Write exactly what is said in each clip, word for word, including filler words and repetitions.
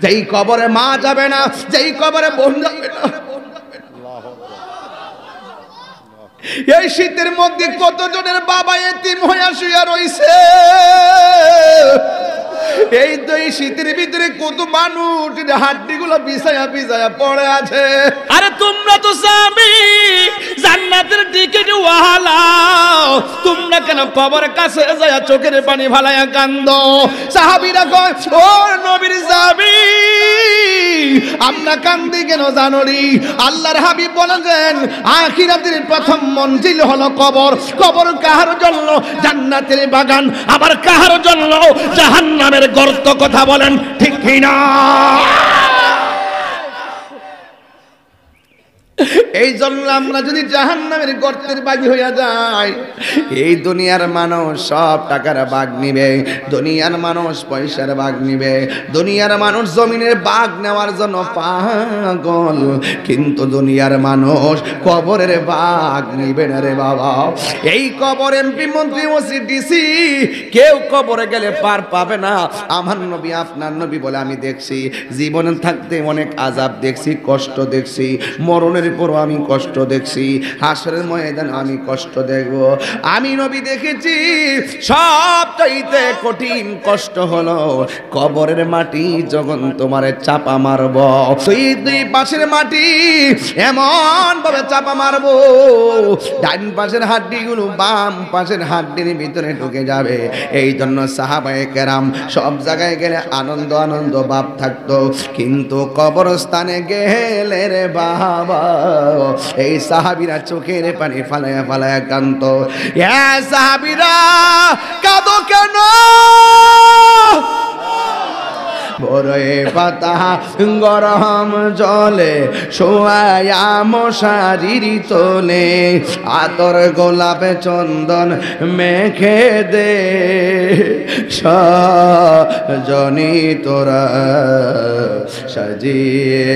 যেই কবরে মা যাবে না, যেই কবরে বোন যাবে না। এই শীতের মধ্যে কতজনের বাবা এতিম হইয়া শুইয়া রইছে। এই তো এই শীতের ভিতরে কত মানুষ হাড্ডি গুলো বিছায়া বিছায়া পড়ে আছে। আরে তোমরা তো স্বামী জান্নাতের টিকিট ওয়ালা, তোমরা কেন কবরের কাছে যায় চোখের পানি ফালায়া কান্দো? সাহাবীরা কয়, ও নবীর সাহাবী, আমরা কান্দি কেন জানোনি? আল্লাহর হাবিব বলেন, আখিরাতের প্রথম মঞ্জিল হলো কবর। কবর কাহার জন্য? জান্নাতের বাগান, আবার কাহার জন্য? জাহান্নামের গর্ত। কথা বলেন ঠিক কিনা? এই জন্য আমরা যদি জাহান্নামের গর্তের বাগী হইয়া যাই, এই দুনিয়ার মানুষ সব টাকার ভাগ নিবে, দুনিয়ার মানুষ পয়সার ভাগ নিবে, দুনিয়ার মানুষ জমিনের ভাগ নেওয়ার জন্য পাগল, কিন্তু দুনিয়ার মানুষ কবরের ভাগ নিবে না রে বাবা। এই কবর এমপি মন্ত্রী ওসি ডিসি কেউ কবরে গেলে পার পাবে না। আমার নবী আপনার নবী বলে, আমি দেখছি জীবনে থাকতে অনেক আযাব দেখছি, কষ্ট দেখছি, মরণের পরও আমি কষ্ট দেখছি, হাসরের ময়দানে আমি কষ্ট দেখব। আমি নবী দেখেছি সবচাইতে কঠিন কষ্ট হলো কবরের মাটি যখন তোমারে চাপা মারব। দুই দুই পাশের মাটি এমন ভাবে চাপা মারব, ডান পাশের হাড্ডিগুলো বাম পাশের হাড্ডির ভিতরে ঢুকে যাবে। এই জন্য সাহাবায়ে কেরাম সব জায়গায় গেলে আনন্দ আনন্দ ভাব থাকতো, কিন্তু কবরস্থানে গেলে রে বাবা এই সাহাবীরা চোখের পানি ফালায়া ফালায়া কাঁদতো। এ সাহাবীরা কাঁদো কেন? বরয়ে পাতা গরম জলে শোয়া মশারির তোলে, আতর গোলাপে চন্দন মেখে দে সজনী তোরা সাজিয়ে।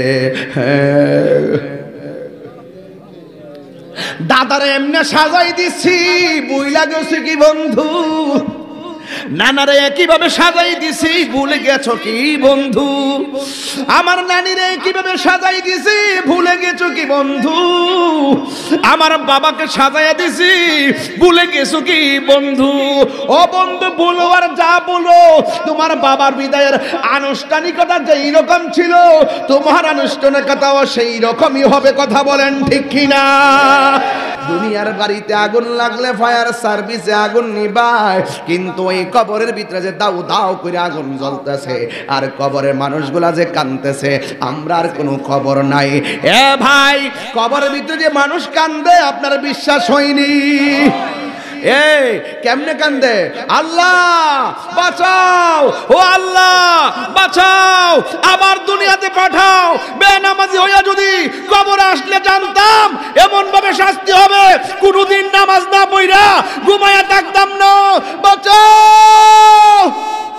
দাদারে এমনি সাজাই দিছি, বুইলা গেছে কি বন্ধু? নানারে কিভাবে সাজাই দিছি, ভুলে গেছো কি বন্ধু? আমার নানিরে কিভাবে সাজাই দিছি, ভুলে গেছো কি বন্ধু? আমার বাবাকে সাজাইয়া দিছি, ভুলে গেছো কি বন্ধু? ও বন্ধু, বলো আর যা বলো, তোমার বাবার বিদায়ের আনুষ্ঠানিকতা যেই রকম ছিল, তোমার আনুষ্ঠানিকতাও সেই রকমই হবে। কথা বলেন ঠিক কিনা? দুনিয়ার বাড়িতে আগুন লাগলে ফায়ার সার্ভিসে আগুন নিবায়, কিন্তু এই কবরের ভিতরে যে দাউ দাউ করে আগুন জ্বলতেছে আর কবরের মানুষগুলা যে কাঁদতেছে, আমরা আর কোনো খবর নাই। এ ভাই, কবরের ভিতরে যে মানুষ কান্দে আপনার বিশ্বাস হয়নি? এই কেমনে কান্দে? আল্লাহ বাঁচাও, ও আল্লাহ বাঁচাও, আবার দুনিয়াতে পাঠাও। বেনামাজি হইয়া যদি কবরে আসলে জানতাম এমন ভাবে শাস্তি হবে, কোনদিন নামাজ না পড়া ঘুমায়া থাকতাম না। বাঁচাও।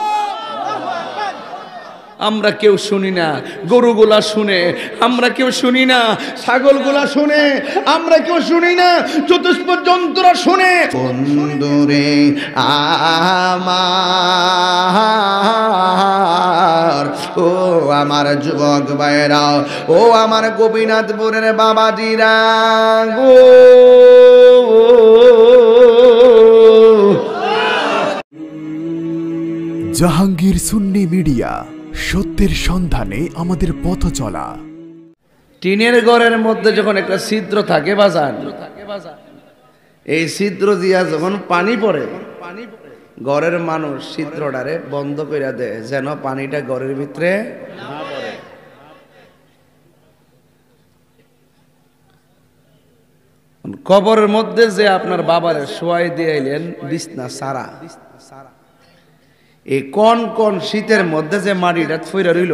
আমরা কেউ শুনি না, গরুগুলা শুনে, আমরা কেউ শুনি না, ছাগলগুলা শুনে, আমরা কেউ শুনি না, চতুষ্প জন্তুরা শুনে। বন্ধুরে আমার, ও আমার যুবক ভাইরা, ও আমার গোপীনাথপুরের বাবাজিরা গো, জাহাঙ্গীর সুন্নি মিডিয়া, সত্যের সন্ধানে আমাদের পথ চলা। টিনের ঘরের মধ্যে যখন একটা ছিদ্র থাকে বাজান, এই ছিদ্র দিয়া যখন পানি পড়ে, ঘরের মানুষ ছিদ্রটারে বন্ধ করে দেয় যেন পানিটা ঘরের ভিতরে না পড়ে। কবরের মধ্যে যে আপনার বাবারে শোয়াই দিয়ে এলেন বিছনা সারা, এই কোন কোন শীতের মধ্যে যে মাটিটা ফইরা রইল,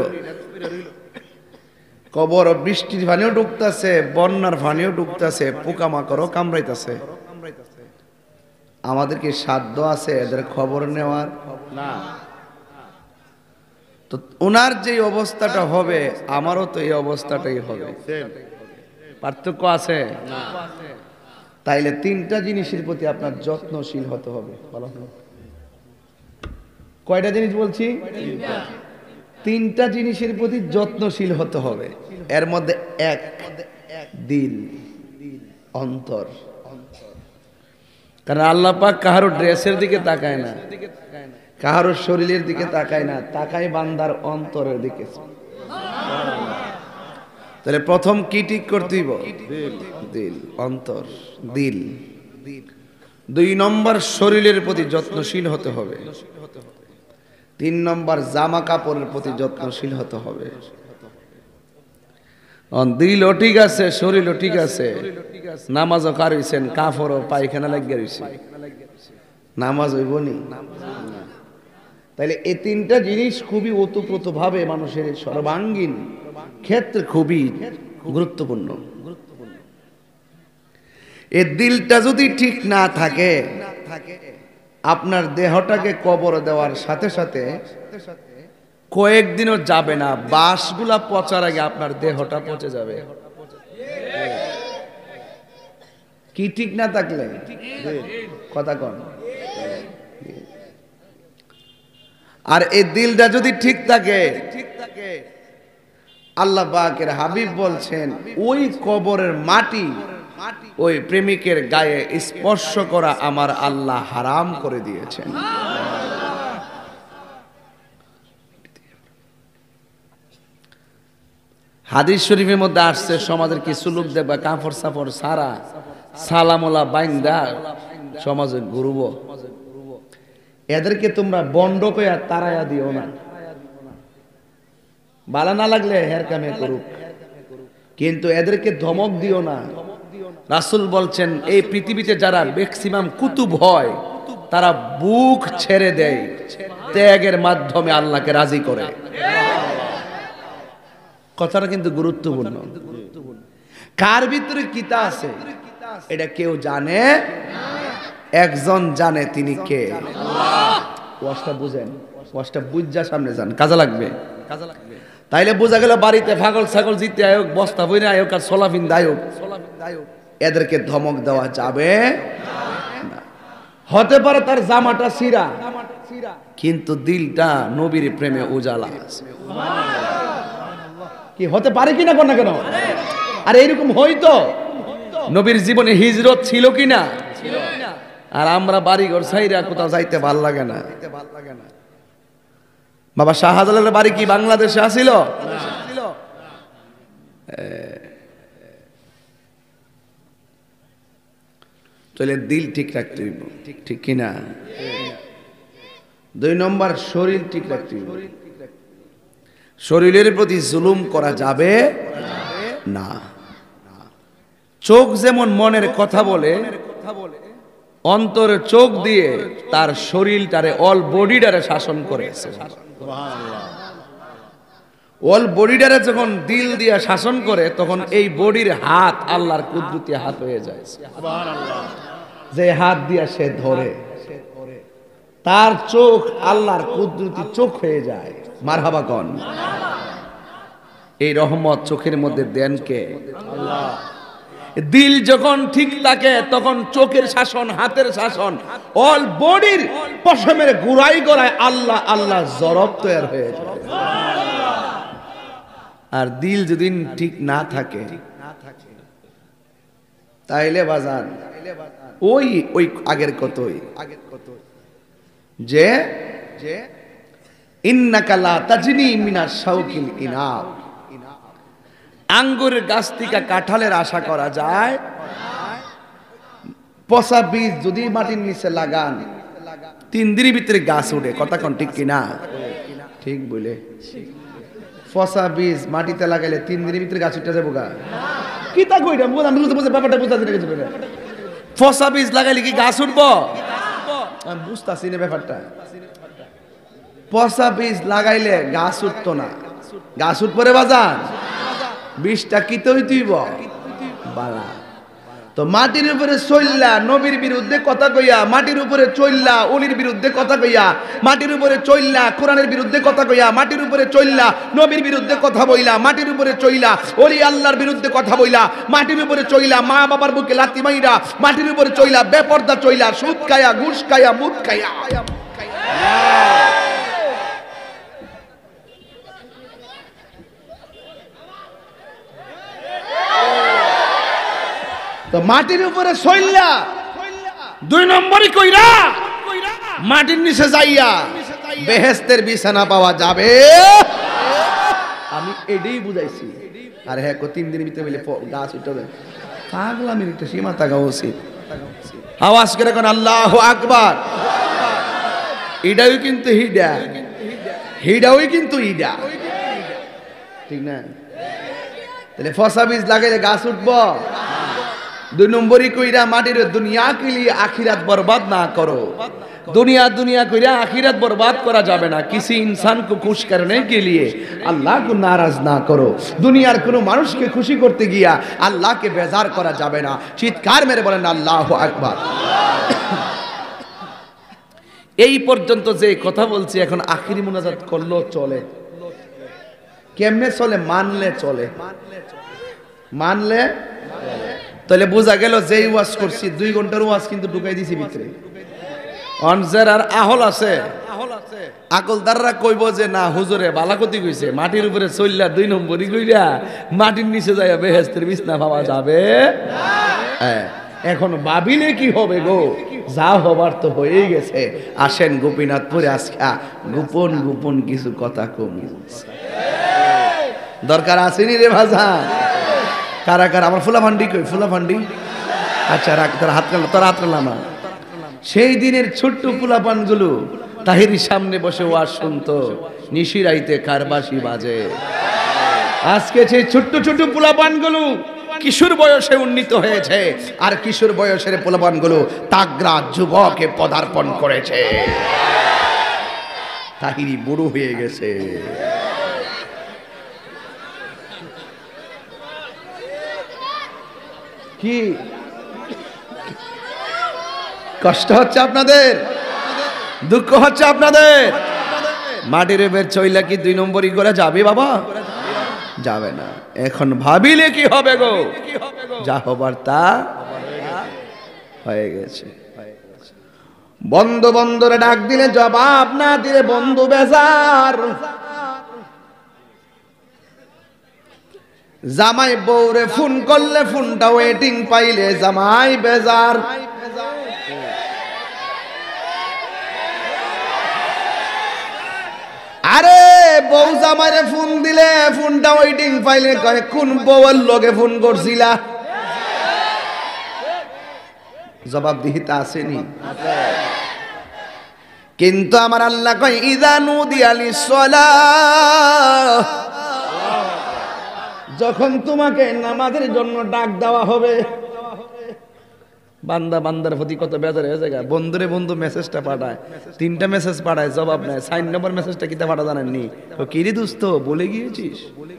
কবর বৃষ্টির পানিও ঢুকতেছে, বন্যার পানিও ঢুকতেছে, পোকামাকড়ও কামড়াইতেছে। আমাদের কি সাধ্য আছে এদের খবর নেওয়ার? না। তো ওনার যে অবস্থাটা হবে আমারও তো এই অবস্থাটাই হবে, পার্থক্য আছে না? তাইলে তিনটা জিনিসের প্রতি আপনার যত্নশীল হতে হবে। বলো কয়টা জিনিস বলছি? তিনটা জিনিসের প্রতি যত্নশীল হতে হবে। এর মধ্যে এক, দিল, অন্তর। কারণ আল্লাহ পাক কাহারো ড্রেসের দিকে তাকায় না, কাহারো শরীরের দিকে তাকায় না, তাকায় বান্দার অন্তরের দিকে। তাহলে প্রথম কি ঠিক করতে হইব? দিল, অন্তর, দিল। দুই নম্বর শরীরের প্রতি যত্নশীল হতে হবে। তিন নম্বর জামা কাপড়ের প্রতি যত্নশীল হতে হবে। দিলও ঠিক আছে, শরীরও ঠিক আছে, নামাজও কারইছেন, কাপড়ও পায়খানা লাগিয়ে রইছে, নামাজ হইব নি? তাইলে এই তিনটা জিনিস খুবই ওতপ্রোত ভাবে মানুষের সর্বাঙ্গীন ক্ষেত্রে খুবই গুরুত্বপূর্ণ। এই দিলটা যদি ঠিক না থাকে, আপনার দেহটাকে কবর দেওয়ার সাথে সাথে কয়েকদিনও যাবে না, বাঁশগুলা পচার আগে আপনার দেহটা পচে যাবে। কি ঠিক না থাকলে কথা কন। আর এই দিলটা যদি ঠিক থাকে, আল্লাহ পাকের হাবিব বলছেন ওই কবরের মাটি ওই প্রেমিকের গায়ে স্পর্শ করা আমার আল্লাহ হারাম করে দিয়েছেন। হাদিস শরীফের মধ্যে আসছে, সমাজের কিছু লোক দেখবা কাপড় সাপড় সারা সালামোলা বাইন্দা সমাজে ঘুরব, এদেরকে তোমরা বন্ড কইয়া তারাইয়া দিও না। ভালো না লাগলে হের কামে করুক, কিন্তু এদেরকে ধমক দিও না। রাসূল বলছেন এই পৃথিবীতে যারা ম্যাক্সিমাম কুতুব হয় তারা বুক ছেড়ে দেয়, ত্যাগের মাধ্যমে আল্লাহকে রাজি করে। কথাটা কিন্তু গুরুত্বপূর্ণ। কার ভিতরে কিতা আছে এটা কেউ জানে, একজন জানে, তিনি কে? ওয়াজটা বুঝেন, ওয়াজটা বুঝা সামনে যান, কাজে লাগবে। তাইলে বোঝা গেল বাড়িতে পাগল ছাগল জিতে আয়োগ, বস্তা বইনে আয়োগ, আর সোলাফিন দায়ক, এদেরকে ধমক দেওয়া যাবে না। হতে পারে তার জামাটা ছিঁড়া, কিন্তু দিলটা নবীর প্রেমে উজালা আছে। কি হতে পারে কিনা কোন না কেন? আর এইরকম হইতো নবীর জীবনে হিজরত ছিল কিনা? আর আমরা বাড়ি ঘর ছাইরা কোথাও যাইতে ভাল লাগে না। বাবা শাহজালালের বাড়ি কি বাংলাদেশে আসিল? তাহলে দিল ঠিক রাখতে হইব, ঠিক কিনা? দুই নম্বর শরীর ঠিক রাখতে হইব। শরীরের প্রতি জুলুম করা যাবে না। চোখ যেমন মনের কথা বলে, অন্তরে চোখ দিয়ে তার শরীরটারে অল বডিটারে শাসন করেছে। অল বডিটারে যখন দিল দিয়ে শাসন করে, তখন এই বডির হাত আল্লাহর কুদরতি হাত হয়ে যায়। যে হাত দিয়ে সে ধরে, তার চোখ আল্লাহর কুদরতি চোখ হয়ে যায়। মারহাবা কোন? এই রহমত চোখের মধ্যে দেন কে? আল্লাহ। দিল যখন ঠিক থাকে তখন চোখের শাসন, হাতের শাসন, অল বডির পশমের গুড়াই গড়ায় আল্লাহ আল্লাহ জরব তৈরি হয়ে যায়। আর দিল যদি ঠিক না থাকে তাইলে বাজান ওই ওই আগের কতই যে যে ইন্নাকা লা তাজনি মিনাশ শাউকিল ইনাব, আঙ্গুরের গাছ থেকে কাঁঠালের আশা করা যায়। পচা বীজ যদি মাটির নিচে লাগান, তিন দিনের ভিতরে গাছ উঠে। কথা কোন ঠিক কিনা? ঠিক বলে। পচা বীজ মাটিতে লাগাইলে তিন দিনের ভিতরে গাছ উঠে যাবো গা? কি তা কইরা বুঝ, আমি বুঝতে ব্যাপারটা বুঝতে কিছু। পচা বীজ লাগাইলে কি গাছ উঠবো? আমি বুঝতেছি না ব্যাপারটা। পচা বীজ লাগাইলে গাছ উঠতো না, গাছ উঠবো রে বাজান। বীজটা কি তৈব বালা। তো মাটির উপরে চললা নবীর বিরুদ্ধে কথা কইয়া, মাটির উপরে চললা অলির বিরুদ্ধে কথা কইয়া, মাটির উপরে চললা কোরআনের বিরুদ্ধে কথা কইয়া, মাটির উপরে চললা নবীর বিরুদ্ধে কথা বইলা, মাটির উপরে চললা অলি আল্লাহর বিরুদ্ধে কথা বইলা, মাটির উপরে চললা মা বাবার বুকে লাথি মাইরা, মাটির উপরে চললা বেপরদা চললা, সুদ খায়া, ঘুষ খায়া, মুদ খায়া। তো মাটির উপরে শৈলা দুই নম্বরই কইরা মাটির নিচে যাইয়া বেহেশতের বিছানা পাওয়া যাবে। আমি এটাই বুঝাইছি। আর হ্যাঁ কো তিন দিনের ভিতরে মিলে গাছ উঠবে পাগলা মিনিটে সীমা থাকা উচিত। আওয়াজ করে কোন আল্লাহু আকবার। এটাও কিন্তু হিডা, হিডাও কিন্তু ইডা, ঠিক না? তাহলে ফসা বীজ লাগাইলে গাছ উঠবো। দুই নম্বরই কইরা মাটির দুনিয়া কিলি আখিরাত বরবাদ না করো। दुनिया दुनिया कइरा आखिरत बर्बाद करा जाबे ना। किसी इंसान को खुश करने के लिए अल्लाह को नाराज ना करो। दुनियार कोनो मानुष के खुशी करते गिया अल्लाह के बेजार करा जाबे ना। चित्कार मेरे बोलेन अल्लाहु আকবার। এই পর্যন্ত যে কথা বলছি এখন আখিরি মুনাজাত করলো চলে, কেমনে চলে? মানলে চলে, মানলে তাহলে বোঝা গেল যেই ওয়াজ করছি দুই ঘন্টার ওয়াজ কিন্তু ঢুকাই দিছি ভিতরে। অনজের আর আহল আছে, আকলদাররা কইব যে না হুজুরে বালাকতি কইছে, মাটির উপরে চললা দুই নম্বরই কইরা মাটির নিচে যাইয়া বেহেশতের বিছনা পাওয়া যাবে না। এখন ভাবিলে কি হবে গো? যা হবার তো হয়েই গেছে। আসেন গোপীনাথপুরে আজকে গোপন গোপন কিছু কথা কম দরকার আসেনি রে ভাজা। কারা কারা আমার ফুলা ফান্ডি কই? ফুলা ফান্ডি আচ্ছা রাখ, তোর হাত কাল, তোর হাত কাল না। সেই দিনের ছোট্ট পোলাপান গুলো তাহিরির সামনে বসে ওয়াজ শুনতো, নিশিরাইতে কারবাসি বাজে। আজকে সেই ছোট্ট ছোট্ট পোলাপান গুলো কিশোর বয়সে উন্নীত হয়েছে, আর কিশোর বয়সের পোলাপান গুলো তাগড়া যুবকে পদার্পণ করেছে। তাহিরি বুড়ো হয়ে গেছে। কি কষ্ট হচ্ছে আপনাদের? দুঃখ হচ্ছে আপনাদের? মাটির বের চইলা কি দুই নম্বরই করে যাবে বাবা? যাবে না। এখন ভাবিলে কি হবে গো? যা হবার তা হয়ে গেছে। বন্ধু বন্ধুরে ডাক দিলে জবাব না দিলে বন্ধু বেজার। জামাই বউরে ফোন করলে ফোনটা ওয়েটিং পাইলে জামাই বেজার। আরে বউ জামাইরে ফোন দিলে ফোনটা ওয়েটিং পাইলে কয় কোন বউয়ের লগে ফোন করছিলা? জবাব দিতে আসেনি। কিন্তু আমার আল্লাহ কয় ইযা নুদিয়া লিস-সালাহ, যখন তোমাকে নামাজের জন্য ডাক দেওয়া হবে। বান্দা বান্দার প্রতি কত বেজার হয়ে যায়। বন্ধুরে বন্ধু মেসেজটা পাঠায়, তিনটা মেসেজ পাঠায়, জবাব নেয়। সাইন নম্বর মেসেজটা কিতা পাঠা জানেননি? কি রে দোস্ত বলে গিয়েছিস?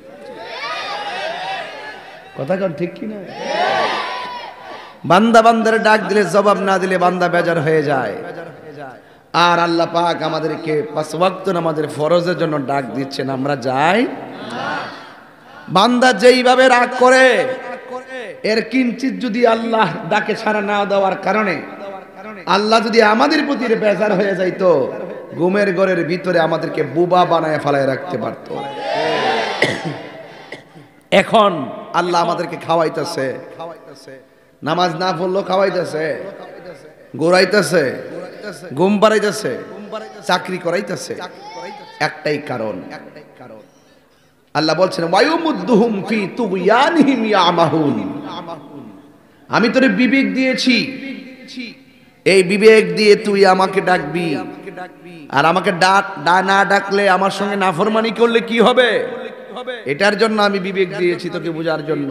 কথা কন ঠিক কি না? বান্দা বান্দারে ডাক দিলে জবাব না দিলে বান্দা বেজার হয়ে যায়। আর আল্লাহ পাক আমাদেরকে পাঁচ ওয়াক্ত নামাজের ফরজের জন্য ডাক দিচ্ছেন, আমরা যাই। বান্দা যেইভাবে রাগ করে এর কিঞ্চিত যদি আল্লাহ ডাকে সাড়া না দেওয়ার কারণে আল্লাহ যদি আমাদের প্রতি বেজার হয়ে যাইতো, ঘুমের ঘরের ভিতরে আমাদেরকে বুবা বানায় ফেলায় রাখতে পারত। এখন আল্লাহ আমাদেরকে খাওয়াইতেছে, নামাজ না পড়লো খাওয়াইতেছে, গোড়াইতেছে, ঘুম পাড়াইতেছে, চাকরি করাইতেছে। একটাই কারণ, আল্লাহ বলছেন ওয়ায়ুমুদ্দুহুম ফি তুগয়ানিহিম ইয়ামাহুন। আমি তোরে বিবেক দিয়েছি, এই বিবেক দিয়ে তুই আমাকে ডাকবি। আর আমাকে ডাক না ডাকলে, আমার সঙ্গে নাফরমানি করলে কি হবে, এটার জন্য আমি বিবেক দিয়েছি, তোকে বোঝার জন্য।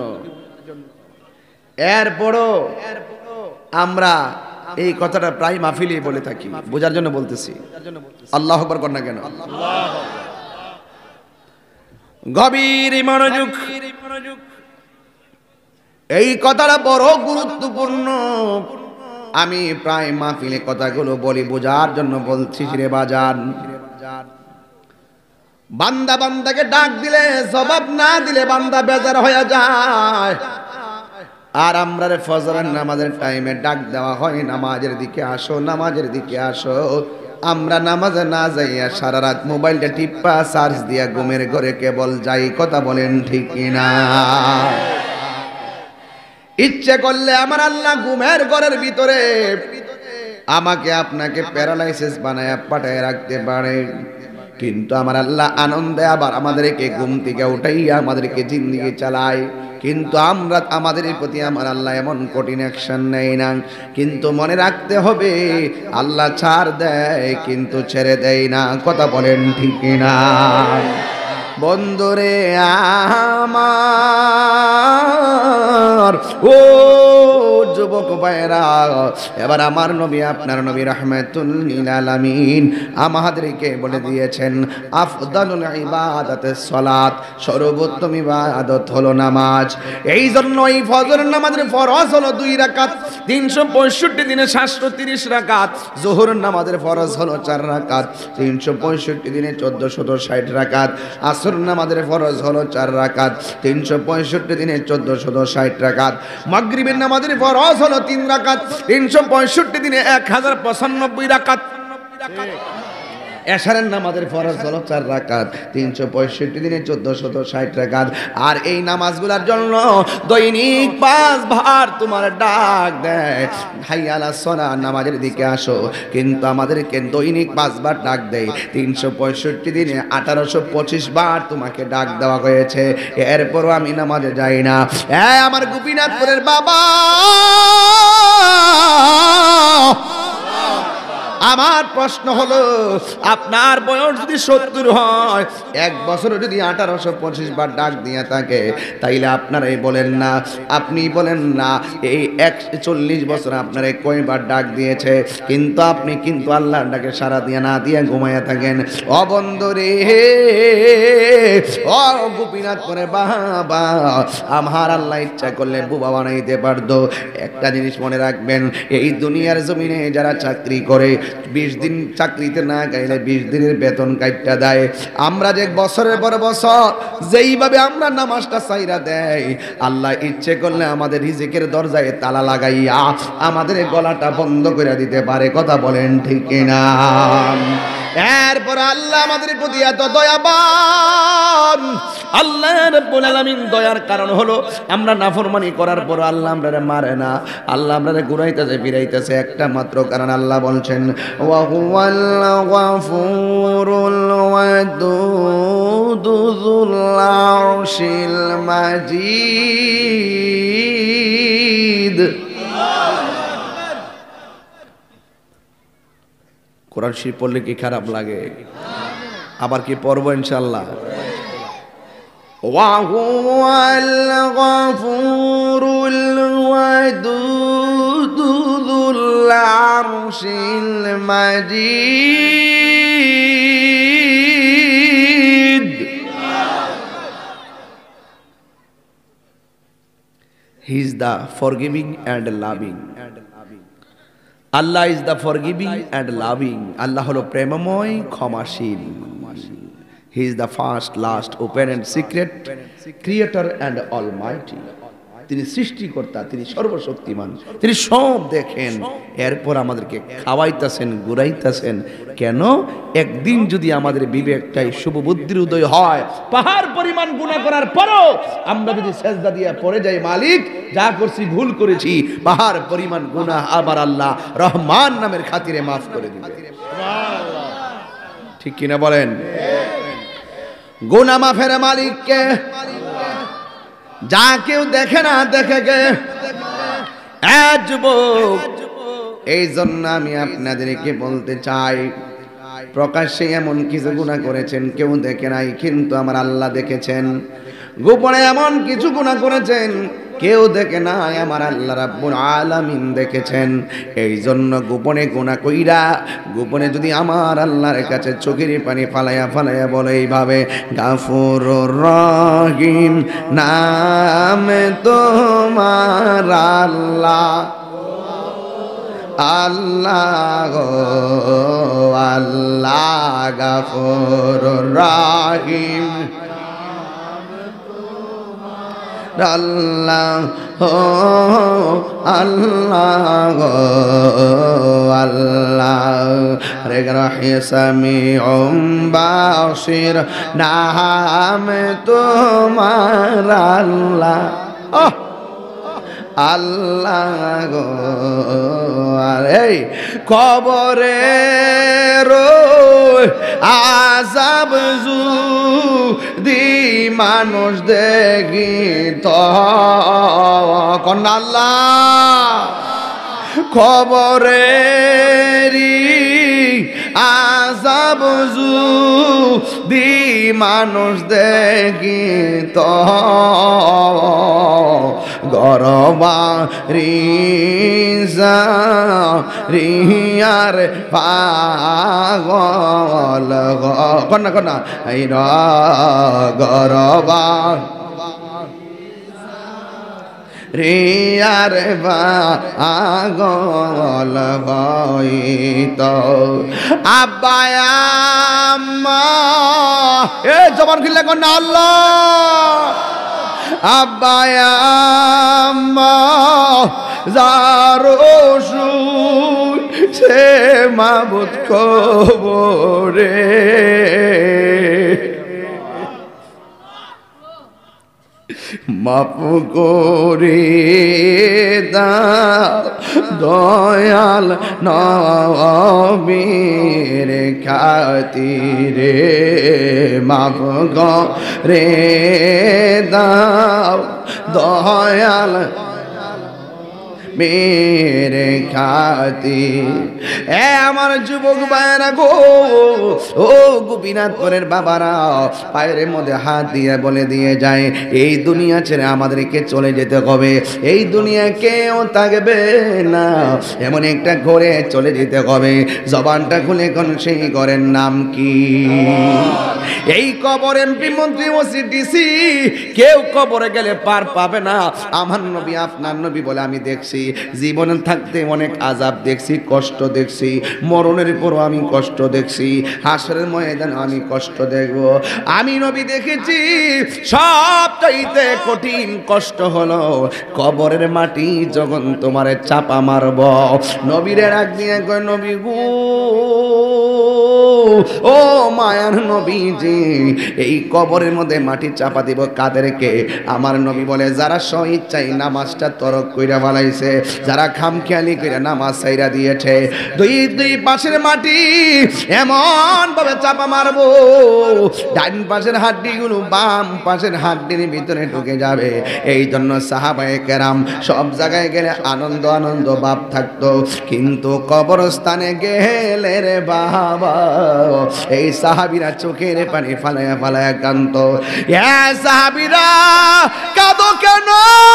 এরপরও আমরা এই কথাটা প্রায় মাহফিলে বলে থাকি, বোঝার জন্য বলতেছি। আল্লাহু আকবার কর না কেন? গভীর মনোযোগ। এই কথাটা বড় গুরুত্বপূর্ণ। আমি প্রায় মাহফিলে কথাগুলো বলি, বোঝার জন্য বলছি রে বাজান। বান্দা বান্দাকে ডাক দিলে জবাব না দিলে বান্দা বেজার হয়ে যায়। আর আমরা রে ফজরের নামাজের টাইমে ডাক দেওয়া হয়, নামাজের দিকে আসো, নামাজের দিকে আসো। আমরা নামাজে না যাইয়া সারা রাত মোবাইলটা টিপা চার্জ দিয়া ঘুমের ঘরে কেবল যাই। কথা বলেন ঠিক কিনা? ইচ্ছে করলে আমার আল্লাহ ঘুমের ঘরের ভিতরে আমাকে আপনাকে প্যারালাইসিস বানায় পাঠায় রাখতে পারে, কিন্তু আমার আল্লাহ আনন্দে আবার আমাদেরকে ঘুম থেকে উঠাইয়া আমাদেরকে জিন্দেগি চালায়। কিন্তু আমরা আমাদের প্রতি আমার আল্লাহ এমন কঠিন অ্যাকশন নেয় না। কিন্তু মনে রাখতে হবে আল্লাহ ছাড় দেয় কিন্তু ছেড়ে দেয় না। কথা বলেন ঠিক না? বন্ধুরে আমার, ও যুবক ভাইরা, এবার আমার নবী আপনার নবী রাহমাতুল লিল আলামিন আমাদেরকে বলে দিয়েছেন আফদালুল ইবাদাতিস সালাত, সর্বোত্তম ইবাদত হলো নামাজ। এই জন্য এই ফজর নামাজের ফরজ হলো দুই রাকাত, তিনশো পঁয়ষট্টি দিনে সাতশো তিরিশ রাকাত। যোহর নামাজের ফরজ হলো চার রাকাত, তিনশো পঁয়ষট্টি দিনে চোদ্দশত ষাট রাকাত। আসর নামাজের ফরজ হলো চার রাকাত, তিনশো পঁয়ষট্টি দিনে চোদ্দশত ষাট রাকাত। মাগরিবের নামাজের ফরজ হলো তিন রাকাত, তিনশো পঁয়ষট্টি দিনে এক হাজার পঁচানব্বই রাকাত। এশারের নামাজের ফরজ হলো চার রাকাত, তিনশো পঁয়ষট্টি দিনে চোদ্দশত ষাট রাকাত। আর এই নামাজগুলোর জন্য দৈনিক পাঁচ বার তোমার ডাক দেয়, হাইয়া আলাস সালাহ, নামাজের দিকে আসো। কিন্তু আমাদেরকে দৈনিক পাঁচবার ডাক দেয়, তিনশো পঁয়ষট্টি দিনে আঠারোশো পঁচিশ বার তোমাকে ডাক দেওয়া হয়েছে। এরপরও আমি নামাজে যাই না। হ্যাঁ আমার গোপীনাথপুরের বাবা, আমার প্রশ্ন হলো, আপনার বয়স যদি সত্তর হয়, এক বছরে যদি আঠারোশো পঁচিশ বার ডাক দিয়ে থাকে, তাইলে আপনারাই বলেন না, আপনি বলেন না এই এক চল্লিশ বছর আপনার কয়বার ডাক দিয়েছে। কিন্তু আপনি কিন্তু আল্লাহর ডাকে সারা দিয়ে না দিয়ে ঘুমাইয়া থাকেন। অবন্ধরে ও গোপীনাথ করে বাবা, আমার আল্লাহ ইচ্ছা করলে বুবা বানাইতে পারতো। একটা জিনিস মনে রাখবেন, এই দুনিয়ার জমিনে যারা চাকরি করে বিশ দিন চাকরিতে না গাইলে বিশ দিনের বেতন কাইটটা দেয়। আমরা যে বছরের পর বছর যেইভাবে আমরা নামাজটা চাইরা দেয়, আল্লাহ ইচ্ছে করলে আমাদের রিজিকের দরজায় তালা লাগাইয়া আমাদের গলাটা বন্ধ করে দিতে পারে। কথা বলেন ঠিক না? এরপর আল্লাহ আমাদের প্রতি এত দয়াবান। আল্লাহ রাব্বুল আলামিন দয়ার কারণ হলো আমরা নাফরমানি করার পর আল্লাহ আমরারে মারে না, আল্লাহ আমরারে ঘুরাইতেছে ফিরাইতেছে একটা মাত্র কারণ। আল্লাহ বলছেন ওয়া হুয়াল গাফুরুল ওয়াদুদু যুল আরশিল মাজিদ। কোরআন শরীফ পড়লে কি খারাপ লাগে? আবার কি পড়বো ইনশাআল্লাহ? ওয়া হুয়াল গাফুরুল ওয়াদুদু যুল আরশিল মাজিদ। He is the forgiving and loving. Allah is the forgiving and loving. Allah হলো প্রেমময় ক্ষমাশীল। He is the first, last, open and secret, creator and almighty. তিনি সৃষ্টিকর্তা, তিনি সর্বশক্তিমান, তিনি সব দেখেন। এরপর আমাদেরকে খাওয়াইতেছেন, ঘুরাইতেছেন। কেন? একদিন যদি আমাদের বিবেকটাই শুভ বুদ্ধির উদয় হয়, পাহাড় পরিমাণ গুনাহ করার পরও আমরা যদি সেজদা দিয়ে পড়ে যাই, মালিক যা করছি ভুল করেছি, পাহাড় পরিমাণ গুনাহ আবার আল্লাহ রহমান নামের খাতিরে মাফ করে দিবেন। ঠিক কিনা বলেন? গুনাহ মাফের মালিককে যা কেউ দেখে না দেখে গে। যুবক, এই জন্য আমি আপনাদেরকে বলতে চাই, প্রকাশ্যে এমন কিছু গুনাহ করেছেন কেউ দেখে নাই, কিন্তু আমার আল্লাহ দেখেছেন। গোপনে এমন কিছু গুনাহ করেছেন কেউ দেখে নাই, আমার আল্লাহ রাব্বুল আলামিন দেখেছেন। এই জন্য গোপনে গুনাহ কইরা, গোপনে যদি আমার আল্লাহর কাছে চোখের পানি ফালাইয়া ফালাইয়া বলে এইভাবে, গাফুরুর রহিম নামে তোমার আল্লাহ, আল্লাহ গো আল্লাহ গাফুরুর রহিম, আল্লাহ ও আল্লাহ ও আল্লাহ রে রহিম সামিউম বাসির নাম তোমার আল্লাহ। আল্লাহ গো আরে কবরে আযাব যদি মানুষ দেখি তো কোন আল্লাহ কবরেরি আযাব যদি মানুষ দেখি তো গরবারি রিয়ার পাগল কন্যা কন্যা এই গরবা রিয়ার পাগল হইত আব্বায়াম্মা এ জবান খুললে কন্যা আল্লাহ আব্বায়াম্মা যারো সে মাবুদ কবরে মাপ করে দাও দয়াল নবীর খাতিরে মাপ করে দাও দয়াল মেরে খাতি এ আমার যুবক ভাইরা গো ও গোপীনাথপুরের বাবারা পায়ের মধ্যে হাত দিয়ে বলে দিয়ে যায় এই দুনিয়া ছেড়ে আমাদেরকে চলে যেতে হবে এই দুনিয়া কেউ থাকবে না এমন একটা ঘরে চলে যেতে হবে জবানটা খুলে কোন সেই ঘরের নাম কি এই কবর এমপি মন্ত্রী ওসি ডিসি কেউ কবরে গেলে পার পাবে না আমার নবী আপনার নবী বলে আমি দেখছি জীবনে থাকতে অনেক আযাব দেখছি কষ্ট দেখছি মরণের পরও আমি কষ্ট দেখছি হাসরের ময়দানে আমি কষ্ট দেখব আমি নবী দেখেছি সবচাইতে কঠিন কষ্ট হলো কবরের মাটি যখন তোমারে চাপা মারব নবীরে রাগ দিয়ে কয় নবী গো ও মায়ার নবীজি এই কবরের মধ্যে মাটি চাপা দিব কাদেরকে আমার নবী বলে যারা স্বইচ্ছায় নামাজটা তরক কইরা ফেলাইছে যারা খামখেয়ালি কইরা নামাজ ছাইরা দিয়েছে দুই দুই পাশের মাটি এমন ভাবে চাপা মারবো ডান পাশের হাড্ডিগুলো বাম পাশের হাড্ডির ভিতরে ঢুকে যাবে এই জন্য সাহাবায়ে কেরাম সব জায়গায় গেলে আনন্দ আনন্দ ভাব থাকতো কিন্তু কবরস্থানে গেলে রে বাবা এই সাহাবীরা চোখের পানি ফালায়া ফালায়া কান্ত এ সাহাবীরা কাঁদো কেন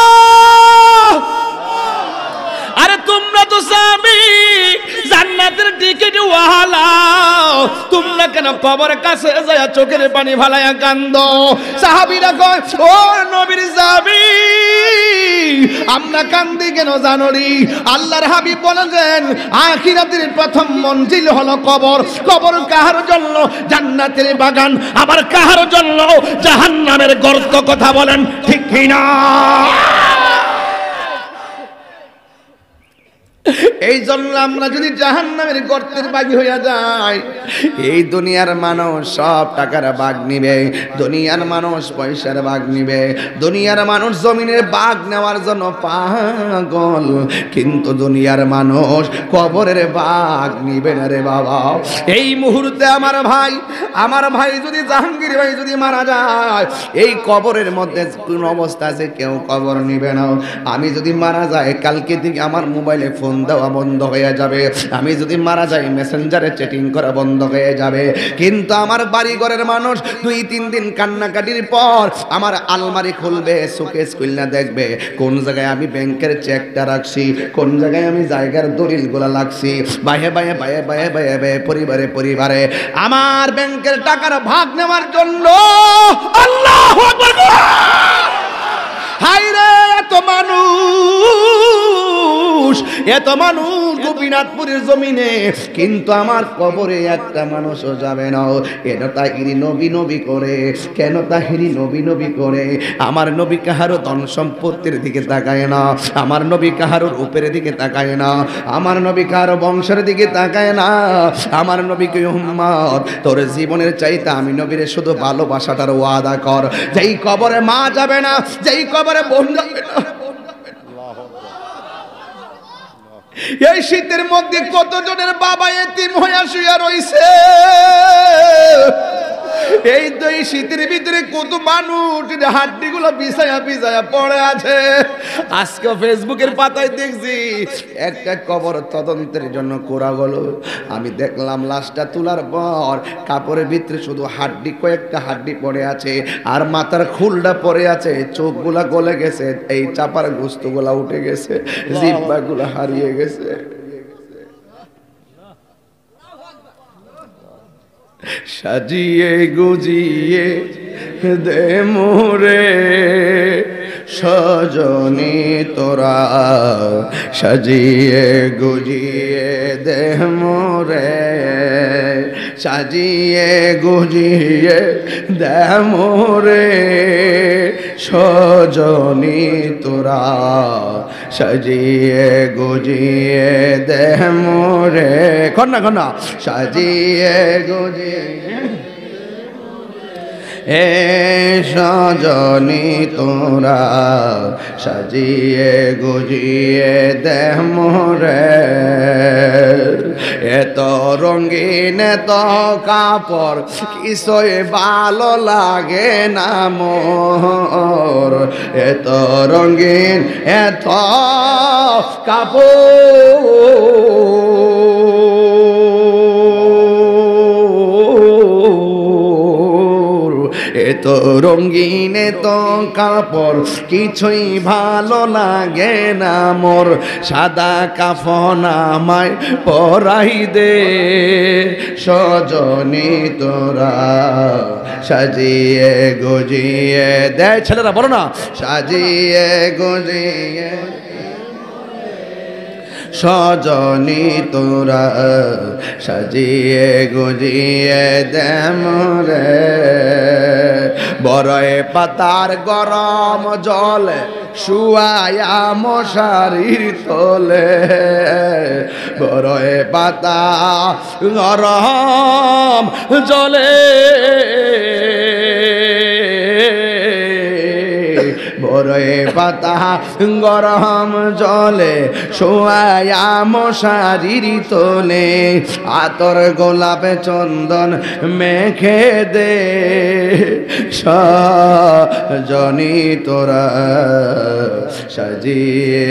আরে তোমরা তো সাহাবী জান্নাতের টিকিট ওয়ালা তোমরা কেন কবরের কাছে যায় চোখের পানি ফালায়া কান্দো সাহাবীরা কয় ও নবীর সাহাবী আমরা কান্দি কেন জানোনি আল্লাহর হাবিব বলেন আখিরাতের প্রথম মঞ্জিল হলো কবর কবর কাহার জন্য জান্নাতের বাগান আবার কাহার জন্য জাহান্নামের গর্ত কথা বলেন ঠিক কি না এই জন্য আমরা যদি জাহান্নামের গর্তের বাগি হইয়া যাই এই দুনিয়ার মানুষ সব টাকার ভাগ নিবে দুনিয়ার মানুষ পয়সার ভাগ নিবে দুনিয়ার মানুষ জমিনের ভাগ নেওয়ার জন্য পাগল কিন্তু দুনিয়ার মানুষ কবরের ভাগ নিবে না রে বাবা এই মুহূর্তে আমার ভাই আমার ভাই যদি জাহাঙ্গীর ভাই যদি মারা যায় এই কবরের মধ্যে কোন অবস্থা আছে কেউ কবর নিবে না আমি যদি মারা যাই কালকে থেকে আমার মোবাইলে ফোন দেওয়া বন্ধ হয়ে যাবে আমি যদি মারা যাই মেসেঞ্জারে চ্যাটিং করা বন্ধ হয়ে যাবে কিন্তু আমার বাড়ি ঘরের মানুষ দুই তিন দিন কান্নাকাটির পর আমার আলমারি খুলবে শোকেস খুলনা দেখবে কোন জায়গায় আমি ব্যাংকের চেকটা রাখছি কোন জায়গায় আমি জায়গার দলিলগুলো রাখছি বাইরে বাইরে বাইরে বাইরে বাইরে বাইরে পরিবারে পরিবারে আমার ব্যাংকের টাকার ভাগ নেওয়ার জন্য আল্লাহু আকবার হায়রে এত মানুষ এত মানুষ গোপীনাথপুরের জমিনে কিন্তু আমার কবরে একটা মানুষও যাবে না কেন তাহিরি নবী নবী করে কেন তাহিরি নবী নবী করে আমার নবী কাহারও ধন সম্পত্তির দিকে তাকায় না আমার নবী কাহারও রূপের দিকে তাকায় না আমার নবী কাহারও বংশের দিকে তাকায় না আমার নবীকে উম্মত তোর জীবনের চাইতে আমি নবীরে শুধু ভালোবাসাটার ওয়াদা কর যেই কবরে মা যাবে না যেই কবরে বোন যাবে না এই শীতের মধ্যে কতজনের বাবা এতিম হইয়া শুইয়া রইছে। এই তো এই শীতের ভিতরে কত মানুষ হাড্ডি গুলো বিছায়া বিছায়া পড়ে আছে। আজকে ফেসবুকের পাতায় দেখছি একটা কবর তদন্তের জন্য করা গেলো। আমি দেখলাম লাশটা তোলার পর কাপড়ের ভিতরে শুধু হাড্ডি, কয়েকটা হাড্ডি পড়ে আছে আর মাথার খুলটা পড়ে আছে, চোখগুলা গলে গেছে, এই চাপার গোস্তগুলা উঠে গেছে, জিহ্বাগুলা হারিয়ে গেছে। সাজিয়ে গুজিয়ে দে মোরে সজনী তোরা, সাজিয়ে গুজিয়ে দে মোরে, সাজিয়ে গুজিয়ে দে মোরে সজনী তোরা, সাজিয়ে গুজিয়ে দে মোরে। কন্যা কন্যা সাজিয়ে গুজিয়ে হে সজনী তোরা, সাজিয়ে গুজিয়ে দে মোরে। এত রঙিন এত কাপড় কিছুই ভালো লাগে না মোর, এত রঙিন এত কাপড় এত রঙিন এত কাপড় কিছুই ভালো লাগে না মোর, সাদা কাফন আমায় পরাই দে সজনী তোরা, সাজিয়ে গুজিয়ে দে। ছেলেরা বলো না, সাজিয়ে গুজিয়ে সজনী তোরা, সাজিয়ে গুজিয়ে দে মোরে। বড়ই পাতার গরম জলে শুয়ায়া মশারির তোলে, বড়ই পাতা গরম জলে, বড়ই পাতা গরম জলে শোয়া মশারির তোলে, আতর গোলাপ চন্দন মেখে দে সজনী তোরা, সাজিয়ে।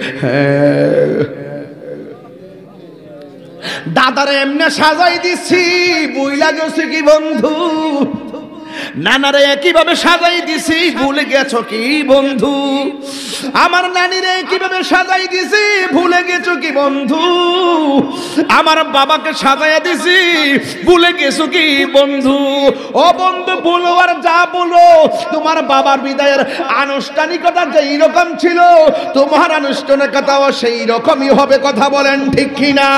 দাদারে এমনি সাজাই দিচ্ছি, বুইলা গেছে কি বন্ধু, নানারে কিভাবে সাজাই দিছি ভুলে গেছো কি বন্ধু, আমার নানিরে কিভাবে সাজাই দিছি ভুলে গেছো কি বন্ধু, আমার বাবাকে সাজাইয়া দিছি ভুলে গেছো কি বন্ধু। ও বন্ধু বলো আর যা বলো, তোমার বাবার বিদায়ের আনুষ্ঠানিকতা যেই রকম ছিল তোমার আনুষ্ঠানিকতাও সেই রকমই হবে, কথা বলেন ঠিক কিনা?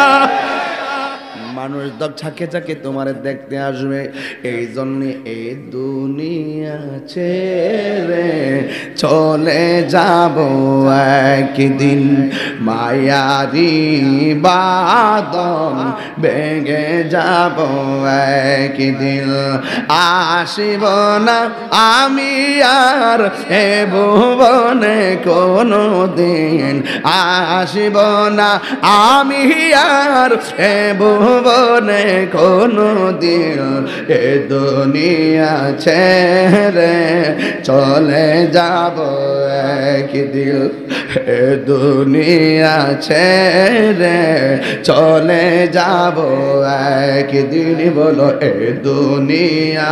মানুষ দক ঝাঁকে ঝাঁকে তোমার দেখতে আসবে, এই জন্য এই দুনিয়া ছেড়ে চলে যাব একদিন, মায়ারি বাদন ভেঙে যাব একদিন, আসিব না আমি আর এ ভুবনে কোনো দিন, আসিব না আমি আর এ ভুবনে কোনো দিন, এ দুনিয়া ছেড়ে চলে যাব একদিন, এ দুনিয়া ছেড়ে চলে যাব একদিন, বলো এ দুনিয়া।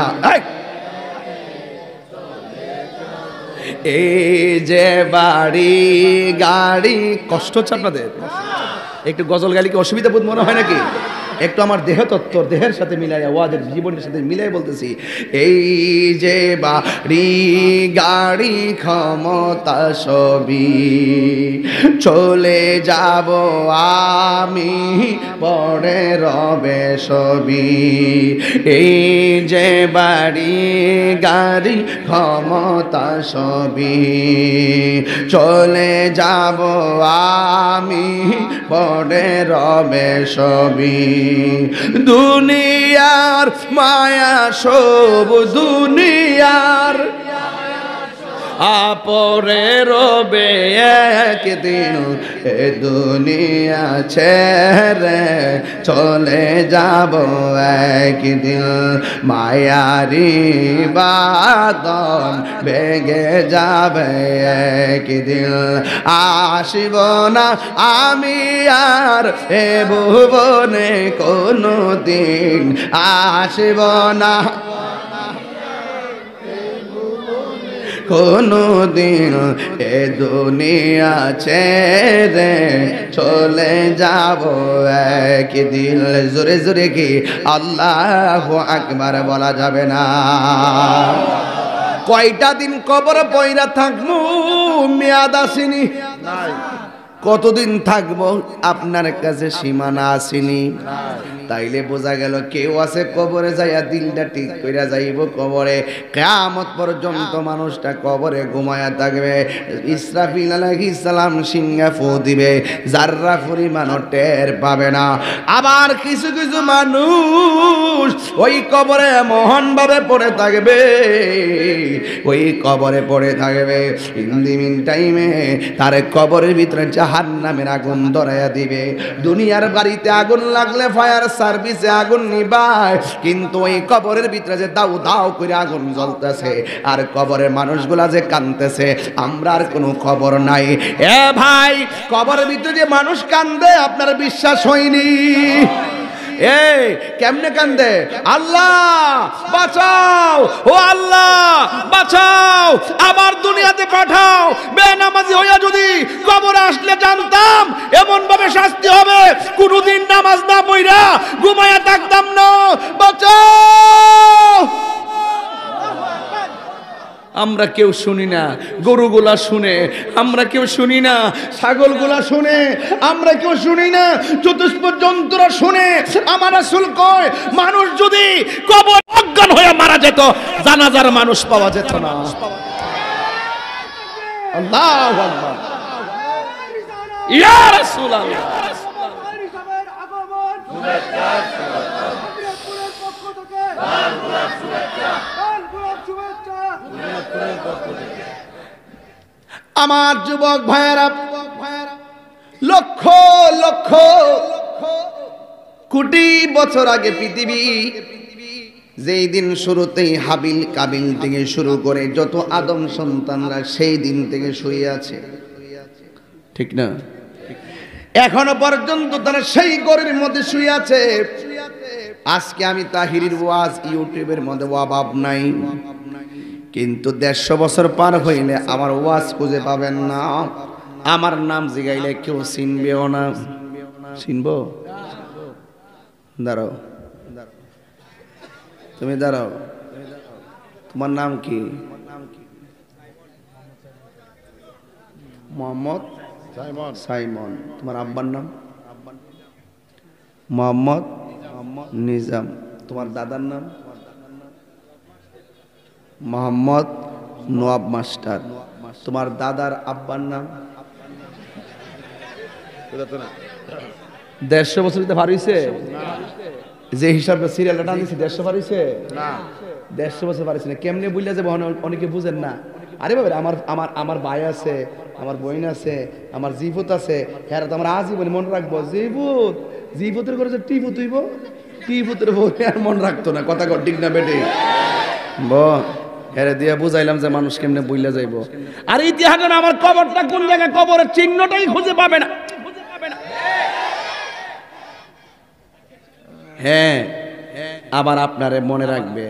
এই যে বাড়ি গাড়ি, কষ্ট হচ্ছে আপনাদের? একটু গজল গালি কি অসুবিধা বোধ মনে হয় নাকি? একটু আমার দেহ তত্ত্ব দেহের সাথে মিলাই, ওয়াদের জীবনের সাথে মিলাই বলতেছি। এই যে বাড়ি গাড়ি ক্ষমতা সবই চলে যাব আমি, পরে রবে সবই। এই যে বাড়ি গাড়ি ক্ষমতা সবই চলে যাব আমি, পরে রবে সবই। দুনিয়ার মায়া সব দুনিয়ার, আপরে রবে একদিন এ দুনিয়া ছেড়ে চলে যাব একদিন মায়ারি বাদন ভেঙে যাবে একদিন আসিব না আমি আর এ ভুবনে কোনো দিন আসিব না কোনো দিন এ দুনিয়া ছেড়ে চলে যাব একদিন জোরে জোরে কি আল্লাহু আকবার বলা যাবে না কয়টা দিন কবর পয়রা থাকবো মেয়াদ আসেনি কতদিন থাকবো আপনার কাছে সীমানা আসেনি তাইলে বোঝা গেল কেউ আছে কবরে যাইয়া দিলটা ঠিক কইরা যাইব কবরে কিয়ামত পর্যন্ত মানুষটা কবরে ঘুমায়া থাকবে ইসরাফিল আলাইহিস সালাম সিংহা ফু দিবে যাররা পরিমাণ টের পাবে না আবার কিছু কিছু মানুষ ওই কবরে মহান ভাবে পড়ে থাকবে ওই কবরে পড়ে থাকবে ইন দি মিন টাইমে তার কবরের ভিতরে জাহান্নামের আগুন ধরাইয়া দিবে দুনিয়ার বাড়িতে আগুন লাগলে ফায়ার সার্ভিসে আগুন নিবায় কিন্তু ওই কবরের ভিতরে যে দাউ দাউ করে আগুন জ্বলতেছে আর কবরের মানুষগুলা যে কাঁদতেছে আমরা আর কোনো খবর নাই এ ভাই কবরের ভিতরে যে মানুষ কান্দে আপনার বিশ্বাস হয়নি এ কেমনে কান্দে আল্লাহ বাঁচাও ও আল্লাহ বাঁচাও আবার দুনিয়াতে পাঠাও বেনামাজি হইয়া যদি কবরে আসলে জানতাম এমন ভাবে শাস্তি হবে কোনদিন নামাজ না পড়া ঘুমায়া থাকতাম না বাঁচাও আমরা কেউ শুনি না গরুগুলা শুনে আমরা কেউ শুনি না ছাগলগুলা শুনে আমরা কেউ শুনি না চতুষ্প জন্তুরা শুনে আমার রাসূল কয় মানুষ যদি কবর অজ্ঞান হয়ে মারা যেত জানাজার মানুষ পাওয়া যেত না আল্লাহু আকবার ইয়া রাসূলুল্লাহ আমার যুবক ভাইয়েরা লক্ষ লক্ষ কোটি বছর আগে পৃথিবী যেই দিন শুরুতেই হাবিল কাবিল থেকে শুরু করে যত আদম সন্তানরা সেই দিন থেকে শুয়ে আছে ঠিক না এখনো পর্যন্ত তারা সেই ঘরের মধ্যে শুয়ে আছে আজকে আমি তাহিরির ওয়াজ ইউটিউবের মধ্যে অভাব নাই কিন্তু দেড়শো বছর পার হইলে আমার ওয়াজ খুঁজে পাবেন না আমার নাম জিগাইলে কেউ চিনবেও না চিনবো দাঁড়াও তুমি দাঁড়াও তোমার নাম কি মোহাম্মদ সাইমন তোমার আব্বার নাম মোহাম্মদ নিজাম তোমার দাদার নাম মোহাম্মদ নওয়াব মাস্টার তোমার দাদার আব্বার নাম দেড়শো বছর দিতে পারিছে যে হিসাবে সিরিয়ালটা টানিছি দেড়শো পারিছে না দেড়শো বছর পারিছে না কেমনে বুঝলে যে অনেকে বুঝেন না আরে বাবা আমার আমার আমার ভাই আছে আমার বোন আছে আমার জিভুত আছে হ্যাঁ তো আমরা আজীবন মনে রাখবো জিভুত জিভুতের করে যে টিভুত হইব টিভুতের বই আর মনে রাখতো না কথা ঠিক না বেটে ব হেরে দিয়া বুঝাইলাম যে মানুষ কেমনে বুইলা যাইব আর ইতিহাসে আমার কবরটা কোন জায়গায় কবরের চিহ্নটাই খুঁজে পাবে না হ্যাঁ আবার আপনারে মনে রাখবে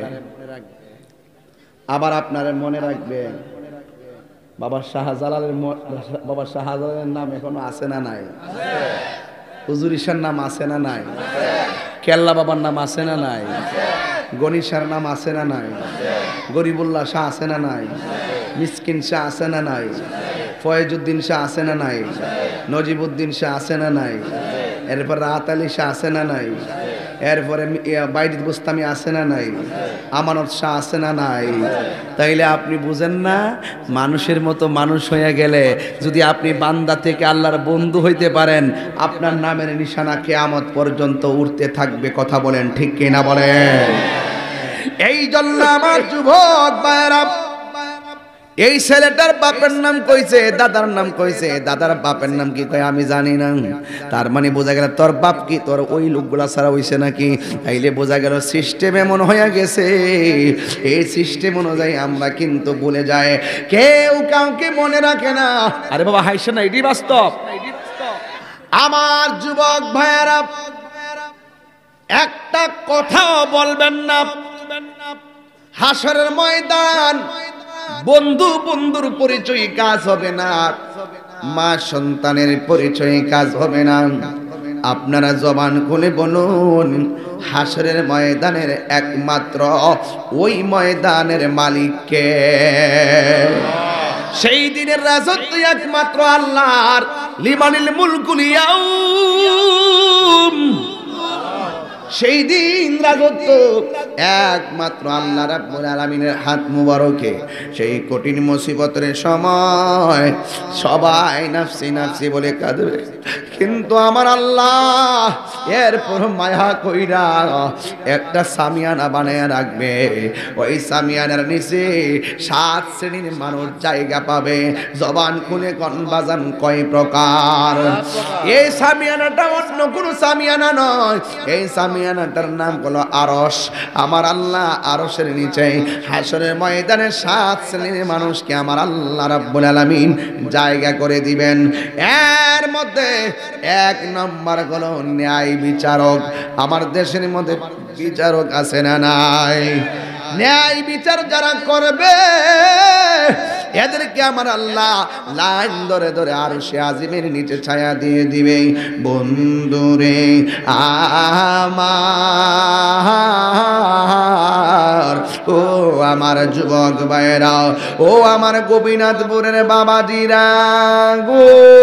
আবার আপনারে মনে রাখবে বাবা শাহজালালের বাবা শাহজালালের নাম এখনো আছে না নাই হুজুর ঈশার নাম আছে না নাই কেল্লা বাবার নাম আছে না নাই গণিশার নাম আছে না নাই গরিবুল্লাহ শাহ আছে না নাই মিসকিন শাহ আছে না নাই ফয়েজউদ্দিন শাহ আছে না নাই নজিবউদ্দিন শাহ আছে না নাই এরপর রাহাত আলী শাহ আছে না নাই এরপরে বাইজিদ বুস্তামি আছে না নাই আমানত শাহ আছে না নাই তাইলে আপনি বুঝেন না মানুষের মতো মানুষ হয়ে গেলে যদি আপনি বান্দা থেকে আল্লাহর বন্ধু হইতে পারেন আপনার নামের নিশানা কিয়ামত পর্যন্ত উঠতে থাকবে কথা বলেন ঠিক কি না বলেন এই জন্য আমার যুবক ভাইরা এই ছেলেটার বাপের নাম কইছে, দাদার নাম কইছে, দাদার বাপের নাম কি কয় আমি জানি না। তার মানে বোঝা গেল তোর বাপ কি তোর ওই লোকগুলা ছাড়া হইছে নাকি? তাইলে বোঝা গেল সিস্টেম এমন হয়ে গেছে। এই সিস্টেম অনুযায়ী আমরা কিন্তু ভুলে যাই, কেউ কাউকে মনে রাখে না। আরে বাবা হাইছে না, এটি বাস্তব। আমার যুবক ভাইয়েরা, একটা কথাও বলবেন না। হাসরের ময়দান বন্ধু বন্ধুর পরিচয় কাজ হবে না, মা সন্তানের পরিচয় কাজ হবে না। আপনারা জবান খুলে বলুন, হাসরের ময়দানের একমাত্র ওই ময়দানের মালিক কে? সেই দিনের রাজত্ব একমাত্র আল্লাহর। লিমানিল মুলকুল ইয়াউম, সেই দিন রাজত্ব একমাত্র আল্লাহ রাব্বুল আলামিনের হাত মুবারকে। সেই কঠিন মুসিবতের সময় সবাই নাফসি নাফসি বলে কাঁদবে, কিন্তু আমার আল্লাহ এরপর মায়া কইরা একটা সামিয়ানা বানায় রাখবে। ওই সামিয়ানার নিচে সাত শ্রেণীর মানুষ জায়গা পাবে। জবান খুলে কোন বাজান কয় প্রকার? এই সামিয়ানাটা অন্য কোনো সামিয়ানা নয়, এই সামিয়ানাটার নাম হলো আরশ। আমার আল্লাহ আরশের নিচে হাসরের ময়দানে সাত শ্রেণীর মানুষকে আমার আল্লাহ রাব্বুল আলামিন জায়গা করে দিবেন। এর মধ্যে এক নম্বর হলো ন্যায় বিচারক। আমার দেশের মধ্যে বিচারক আছে না নাই? ন্যায় বিচার যারা করবে এদেরকে আমার আল্লাহ লাইন ধরে ধরে আরশে আজিমের নিচে ছায়া দিয়ে দিবে। বন্ধুরে আমার, ও আমার যুবক ভাইরা, ও আমার গোপীনাথপুরের বাবাজিরা গো,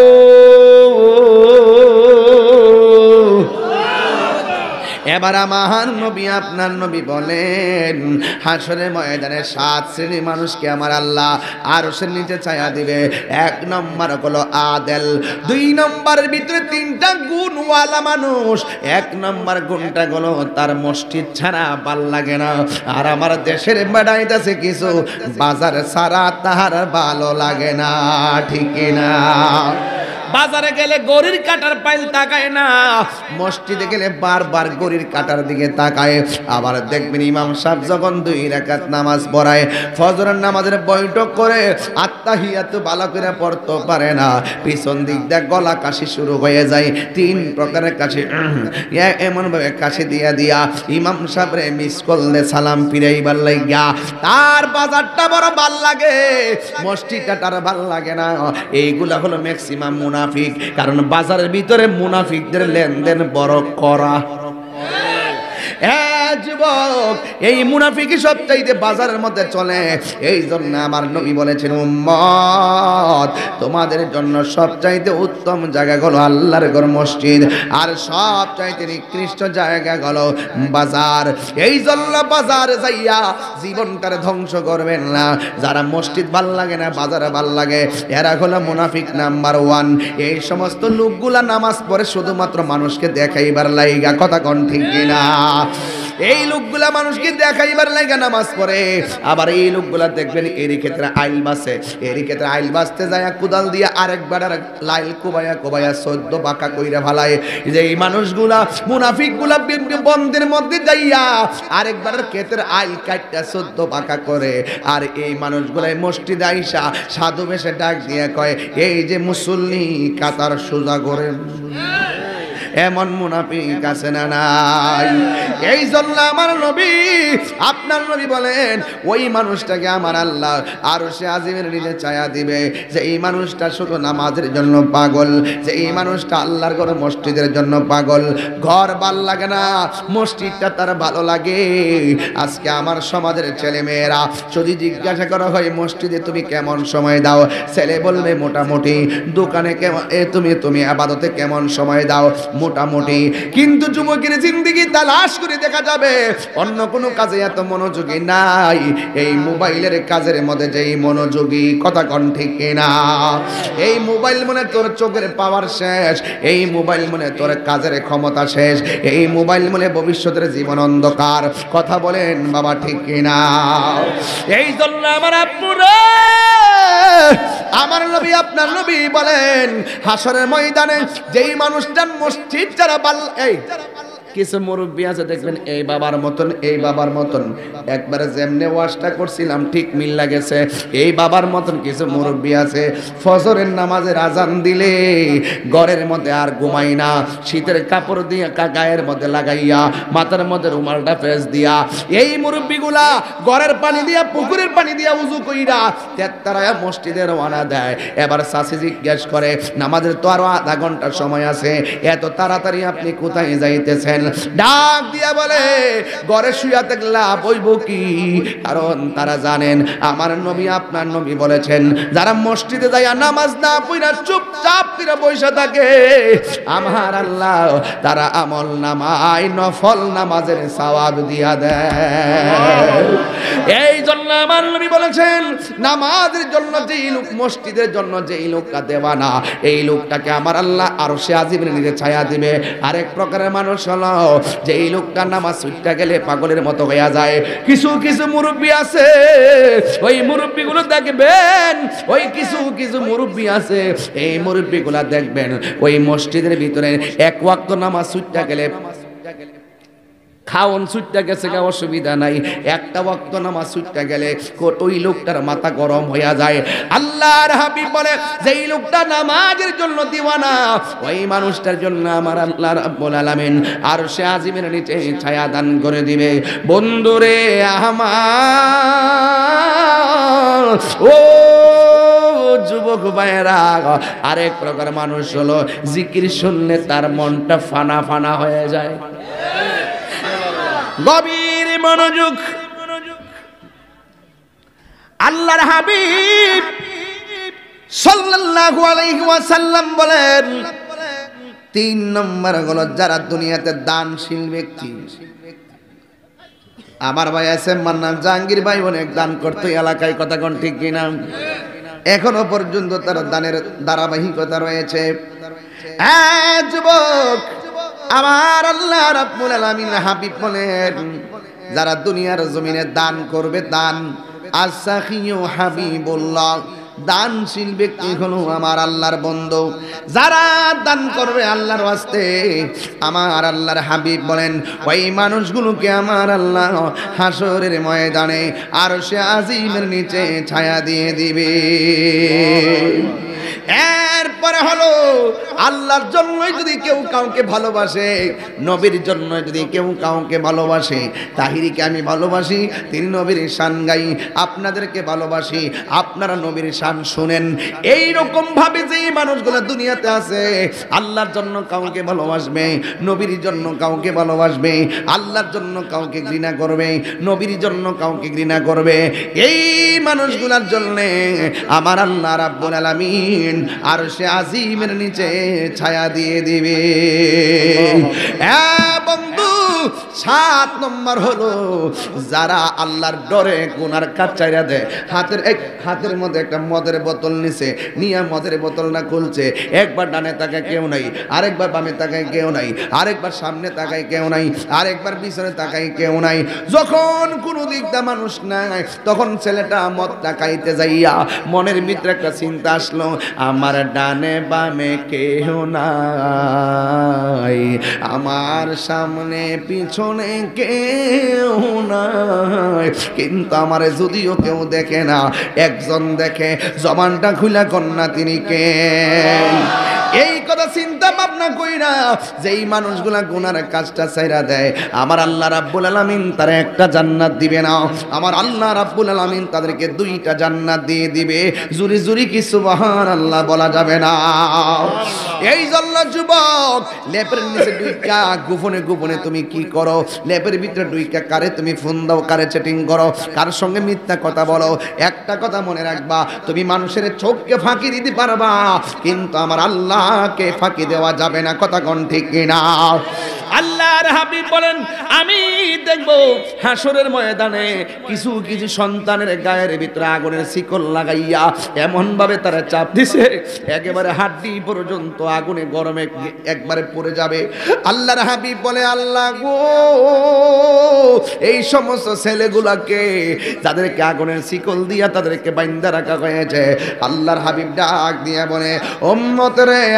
এবার আমার নবী আপনার নবী বলেন, হাসরের ময়দানে সাত শ্রেণীর মানুষকে আমার আল্লাহ আরশের নিচে ছায়া দিবে। এক নম্বর হলো আদেল। দুই নম্বরের ভিতরে তিনটা গুণওয়ালা মানুষ। এক নম্বর গুণটা হলো তার মসজিদ ছাড়া ভাল লাগে না। আর আমার দেশের বেড়াইতেছে কিছু বাজার ছাড়া তাহার ভালো লাগে না, ঠিক না? বাজারে গেলে গরির কাটার পাইল তাকায় না, মসজিদে গেলে বারবার গরির কাটার দিকে তাকায়। আবার দেখবেন ইমাম সাহেব যখন দুই রাকাত নামাজ পড়ায়, ফজরের নামাজের বৈঠক করে আত্তাহিয়াত ভালো করে পড়তে পারে না, পিছন দিক দিয়ে গলা কাশি শুরু হয়ে যায়। তিন প্রকারের কাশি, এমন ভাবে কাশি দিয়া দিয়া ইমাম সাহেবরে মিস করলে সালাম ফিরাইবার লাগিয়া তার বাজারটা বড় ভাল লাগে, মসজিদটা তার ভাল লাগে না। এইগুলা হলো ম্যাক্সিমাম মুনাফিক, কারণ বাজারের ভিতরে মুনাফিকদের লেনদেন বড় করা। যুবক, এই মুনাফিকি সবচাইতে বাজারের মধ্যে চলে। এই জন্য আমার নবী বলেছেন, উম্মত তোমাদের জন্য সবচাইতে উত্তম জায়গা হলো আল্লাহর ঘর মসজিদ, আর সবচাইতে নিকৃষ্ট জায়গা হলো বাজার। এই জন্য বাজার যাইয়া জীবনটার ধ্বংস করবেন না। যারা মসজিদ ভাল লাগে না, বাজার ভাল লাগে, এরা হলো মুনাফিক নাম্বার ওয়ান। এই সমস্ত লোকগুলা নামাজ পড়ে শুধুমাত্র মানুষকে দেখাইবার লাইগা, কথা কোন ঠিক কিনা? এই লোকগুলা মানুষকে দেখাইবার লাগা নামাজ পড়ে। আবার এই লোকগুলা দেখবেন এরই ক্ষেত্রে আইল বাসে, এরই ক্ষেত্রে আইল বাসতে যায় কুদাল দিয়ে আরেকবার আর লাইল কোবায়া কোবায়া চোদ্দ বাঁকা কইরা ফালায়। যে এই মানুষগুলা মুনাফিকগুলা বন্ধের মধ্যে যাইয়া আরেকবার ক্ষেত্রে আইল কাটটা চোদ্দ বাঁকা করে। আর এই মানুষগুলাই মসজিদে আইসা সাধু বেশে ডাক দিয়ে কয়, এই যে মুসল্লি কাতার সোজা করেন। এমন মুনাফিক আছে না নাই? এই জন্য আমার নবী আপনার নবী বলেন, ওই মানুষটাকে আমার আল্লাহ আরশে আজিমের নিচে ছায়া দিবে। যে এই মানুষটা শুধু নামাজের জন্য পাগল, যে এই মানুষটা আল্লাহর ঘর মসজিদের জন্য পাগল। ঘর ভাল লাগে না, মসজিদটা তার ভালো লাগে। আজকে আমার সমাজের ছেলে মেয়েরা যদি জিজ্ঞাসা করা হয় মসজিদে তুমি কেমন সময় দাও, ছেলে বলবে মোটামুটি। দোকানে কেমন এ তুমি তুমি আবাদতে কেমন সময় দাও, মোটামুটি। কিন্তু যুবকের জিন্দেগি তালাশ করে দেখা যাবে অন্য কোনো কাজে এত মনোযোগী নাই, এই মোবাইলের কাজের মধ্যে যেই মনোযোগী, কথা কোন ঠিক না? এই মোবাইল মনে তোর চোখের পাওয়ার শেষ, এই মোবাইল মনে তোর কাজের ক্ষমতা শেষ, এই মোবাইল মনে ভবিষ্যতের জীবন অন্ধকার, কথা বলেন বাবা ঠিক না? এই জন্য আমার আপুরা আপনার নবী বলেন হাসরের ময়দানে যেই মানুষটার মসজিদ যারা বাল এই কিছু মুরব্বী আছে দেখবেন এই বাবার মতন এই বাবার মতন একবারে যেমনে ওয়াজটা করছিলাম ঠিক মিল লাগেছে। এই বাবার মতন কিছু মুরব্বী আছে ফজরের নামাজের আজান দিলে ঘরের মধ্যে আর ঘুমাই না, শীতের কাপড় দিয়ে গায়ের মধ্যে লাগাইয়া মাথার মধ্যে রুমালটা ফেস দিয়া এই মুরব্বীগুলা ঘরের পানি দিয়া পুকুরের পানি দিয়া উজু কইরা তেত্তারায়া মসজিদে রওনা দেয়। এবার চাচি জিজ্ঞেস করে নামাজের তো আরো আধা ঘন্টার সময় আছে, এত তাড়াতাড়ি আপনি কোথায় যাইতেছেন? ডাক দিয়া বলে ঘরে শুয়া থাকলে বইব কি, কারণ তারা জানেন আমার নবী আপনার নবী বলেছেন যারা মসজিদে যায় নামাজ না পড়া চুপচাপ করে বসে থাকে আমার আল্লাহ তারা আমল নামায় নফল নামাজের সওয়াব দিয়া দেয়। এই জন্য আমার নবী বলেছেন নামাজের জন্য যেই লোক মসজিদের জন্য যেই লোকটা দেওয়ানা এই লোকটাকে আমার আল্লাহ আরশে আজিমের নিচে ছায়া দিবে। আরেক প্রকারের মানুষ হলো যে এই লোকটা নামাজ ছুটতে গেলে পাগলের মতো হয়ে যায়। কিছু কিছু মুরব্বী আছে ওই মুরব্বীগুলো দেখবেন, ওই কিছু কিছু মুরব্বী আছে এই মুরব্বীগুলা দেখবেন ওই মসজিদের ভিতরে এক ওয়াক্ত নামাজ ছুটতে গেলে খাওন ছুটতে গেছে গা অসুবিধা নাই, একটা ওয়াক্ত নামাজ ছুটতে গেলে ওই লোকটার মাথা গরম হইয়া যায়। আল্লাহর হাবিব বলে যেই লোকটা নামাজের জন্য দিওয়ানা ওই মানুষটার জন্য আমার আল্লাহ রাব্বুল আলামিন আরশে আজিমের নিচে ছায়া দান করে দিবে। বন্ধুরে আমার ও যুবক ভাইয়েরা, আরেক প্রকার মানুষ হলো জিকির শুনলে তার মনটা ফানা ফানা হয়ে যায়। গভীর মনোযোগ। আল্লাহর হাবিব সাল্লাল্লাহু আলাইহি ওয়াসাল্লাম বলেন তিন নম্বর হলো যারা দুনিয়াতে দানশীল ব্যক্তি। আমার ভাই আছে মান্নান জাহাঙ্গীর ভাই অনেক দান করতে এলাকায়, কথা কোন ঠিক কিনা? এখনো পর্যন্ত তার দানের ধারাবাহিকতা রয়েছে। হ্যাঁ যুবক, আমার আল্লাহ রাব্বুল আলামিন হাবিব বলেন যারা দুনিয়ার জমিনে দান করবে, দান আসাখিয়ু হাবিবুল্লাহ, দানশীল ব্যক্তি হলো আমার আল্লাহর বন্ধু। যারা দান করবে আল্লাহর ওয়াস্তে আমার আল্লাহর হাবিব বলেন ওই মানুষগুলোকে আমার আল্লাহ হাসরের ময়দানে আরশে আজিমের নিচে ছায়া দিয়ে দিবে। এরপরে হলো আল্লাহর জন্যই যদি কেউ কাউকে ভালোবাসে, নবীর জন্য যদি কেউ কাউকে ভালোবাসে, তাহিরিকে আমি ভালোবাসি, তিনি নবীর শান গাই, আপনাদেরকে ভালোবাসি, আপনারা নবীর শান শুনেন। এই রকম ভাবে যে মানুষগুলো দুনিয়াতে আছে আল্লাহর জন্য কাউকে ভালোবাসবে, নবীর জন্য কাউকে ভালোবাসবে, আল্লাহর জন্য কাউকে ঘৃণা করবে, নবীর জন্য কাউকে ঘৃণা করবে, এই মানুষগুলোর জন্য আমার আল্লাহ রাব্বুল আলামিন আরশে আজিমের নিচে ছায়া দিয়ে দিবে। হ্যাঁ বন্ধু, সাত নম্বর হলো যারা আল্লাহর ডরে গুনার কাজ চাইরা দেয়। হাতের এক হাতের মধ্যে একটা মদের বোতল নিছে, নিয়ে মদের বোতলটা খুলছে, একবার ডানে তাকায় কেউ নাই, আরেকবার বামে তাকায় কেউ নাই, আরেকবার সামনে তাকায় কেউ নাই, আরেকবার পিছনে তাকায় কেউ নাই। যখন কোনো দিকটা মানুষ নাই তখন ছেলেটা মদ তাকাইতে যাইয়া মনের ভিতরে একটা চিন্তা আসলো, আমার ডানে বামে কেউ নাই, আমার সামনে পিছনে কেউ নাই, কিন্তু আমার যদিও কেউ দেখে না, একজন দেখে, জবানটা খুলা কন্যা তিনি কে? এই কথা চিন্তা ভাবনা কইরা যেই মানুষগুলা গুনার কাজটা ছাইরা দেয় আমার আল্লাহ রাব্বুল আলামিন তার একটা জান্নাত দিবে না, আমার আল্লাহ রাব্বুল আলামিন তাদেরকে দুইটা জান্নাত দিয়ে দিবে। জুরি জুরি কি সুবহানাল্লাহ বলা যাবে না? এই জন্য যুবক, লেপের নিচে দুইটা গোপনে গোপনে তুমি কি করো? লেপের ভিতরে দুইটা কারে তুমি ফোন দাও, কারে চ্যাটিং করো, কার সঙ্গে মিথ্যা কথা বলো। একটা কথা মনে রাখবা, তুমি মানুষের চোখকে ফাঁকি দিতে পারবা, কিন্তু আমার আল্লাহ মাকে ফাঁকি দেওয়া যাবে না, কথা কোন ঠিক কিনা? আল্লাহর হাবিব বলেন আমি দেখব হাসরের ময়দানে কিছু কিছু সন্তানের গায়ের ভিতরে আগুনের শিকল লাগাইয়া এমন ভাবে তারা চাপ দিছে একেবারে হাড্ডি পর্যন্ত আগুনে গরমে একবারে পড়ে যাবে। আল্লাহর হাবিব বলে আল্লাহ গো, এই সমস্ত ছেলেগুলাকে যাদেরকে আগুনের শিকল দিয়া তাদেরকে বাইন্ধা রাখা হয়েছে, আল্লাহর হাবিব ডাক দিয়া বলে উম্মত রে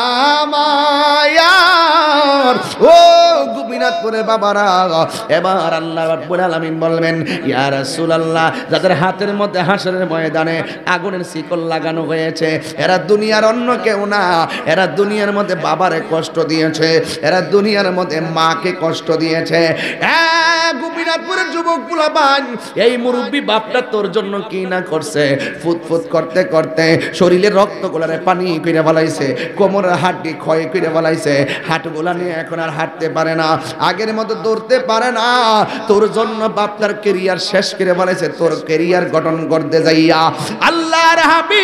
আমার, ও গোপীনাথপুরে বাবারা, এবার আল্লাহ রাব্বুল আলামিন বলবেন ইয়া রাসূলুল্লাহ, যাদের হাতের মধ্যে হাসরের ময়দানে আগুনের শিকল লাগানো হয়েছে এরা দুনিয়ার অন্য কেউ না, এরা দুনিয়ার মধ্যে বাবারে কষ্ট দিয়েছে, এরা দুনিয়ার মধ্যে মাকে কষ্ট দিয়েছে। গোপীনাথপুরের যুবক পোলাপান, এই মুরব্বী বাপটা তোর জন্য কি না করছে, ফুটফুট করতে করতে শরীরের রক্ত গোলারে পানি করে ফেলাইছে, কোমরের হাড্ডি ক্ষয় করে ফেলাইছে, হাটগুলা নিয়ে এখন আর হাঁটতে পারে না, আগের মতো দৌড়তে পারে না। তোর জন্য বাপটার কেরিয়ার শেষ করে ফেলাইছে, তোর কেরিয়ার গঠন করতে যাইয়া আল্লাহর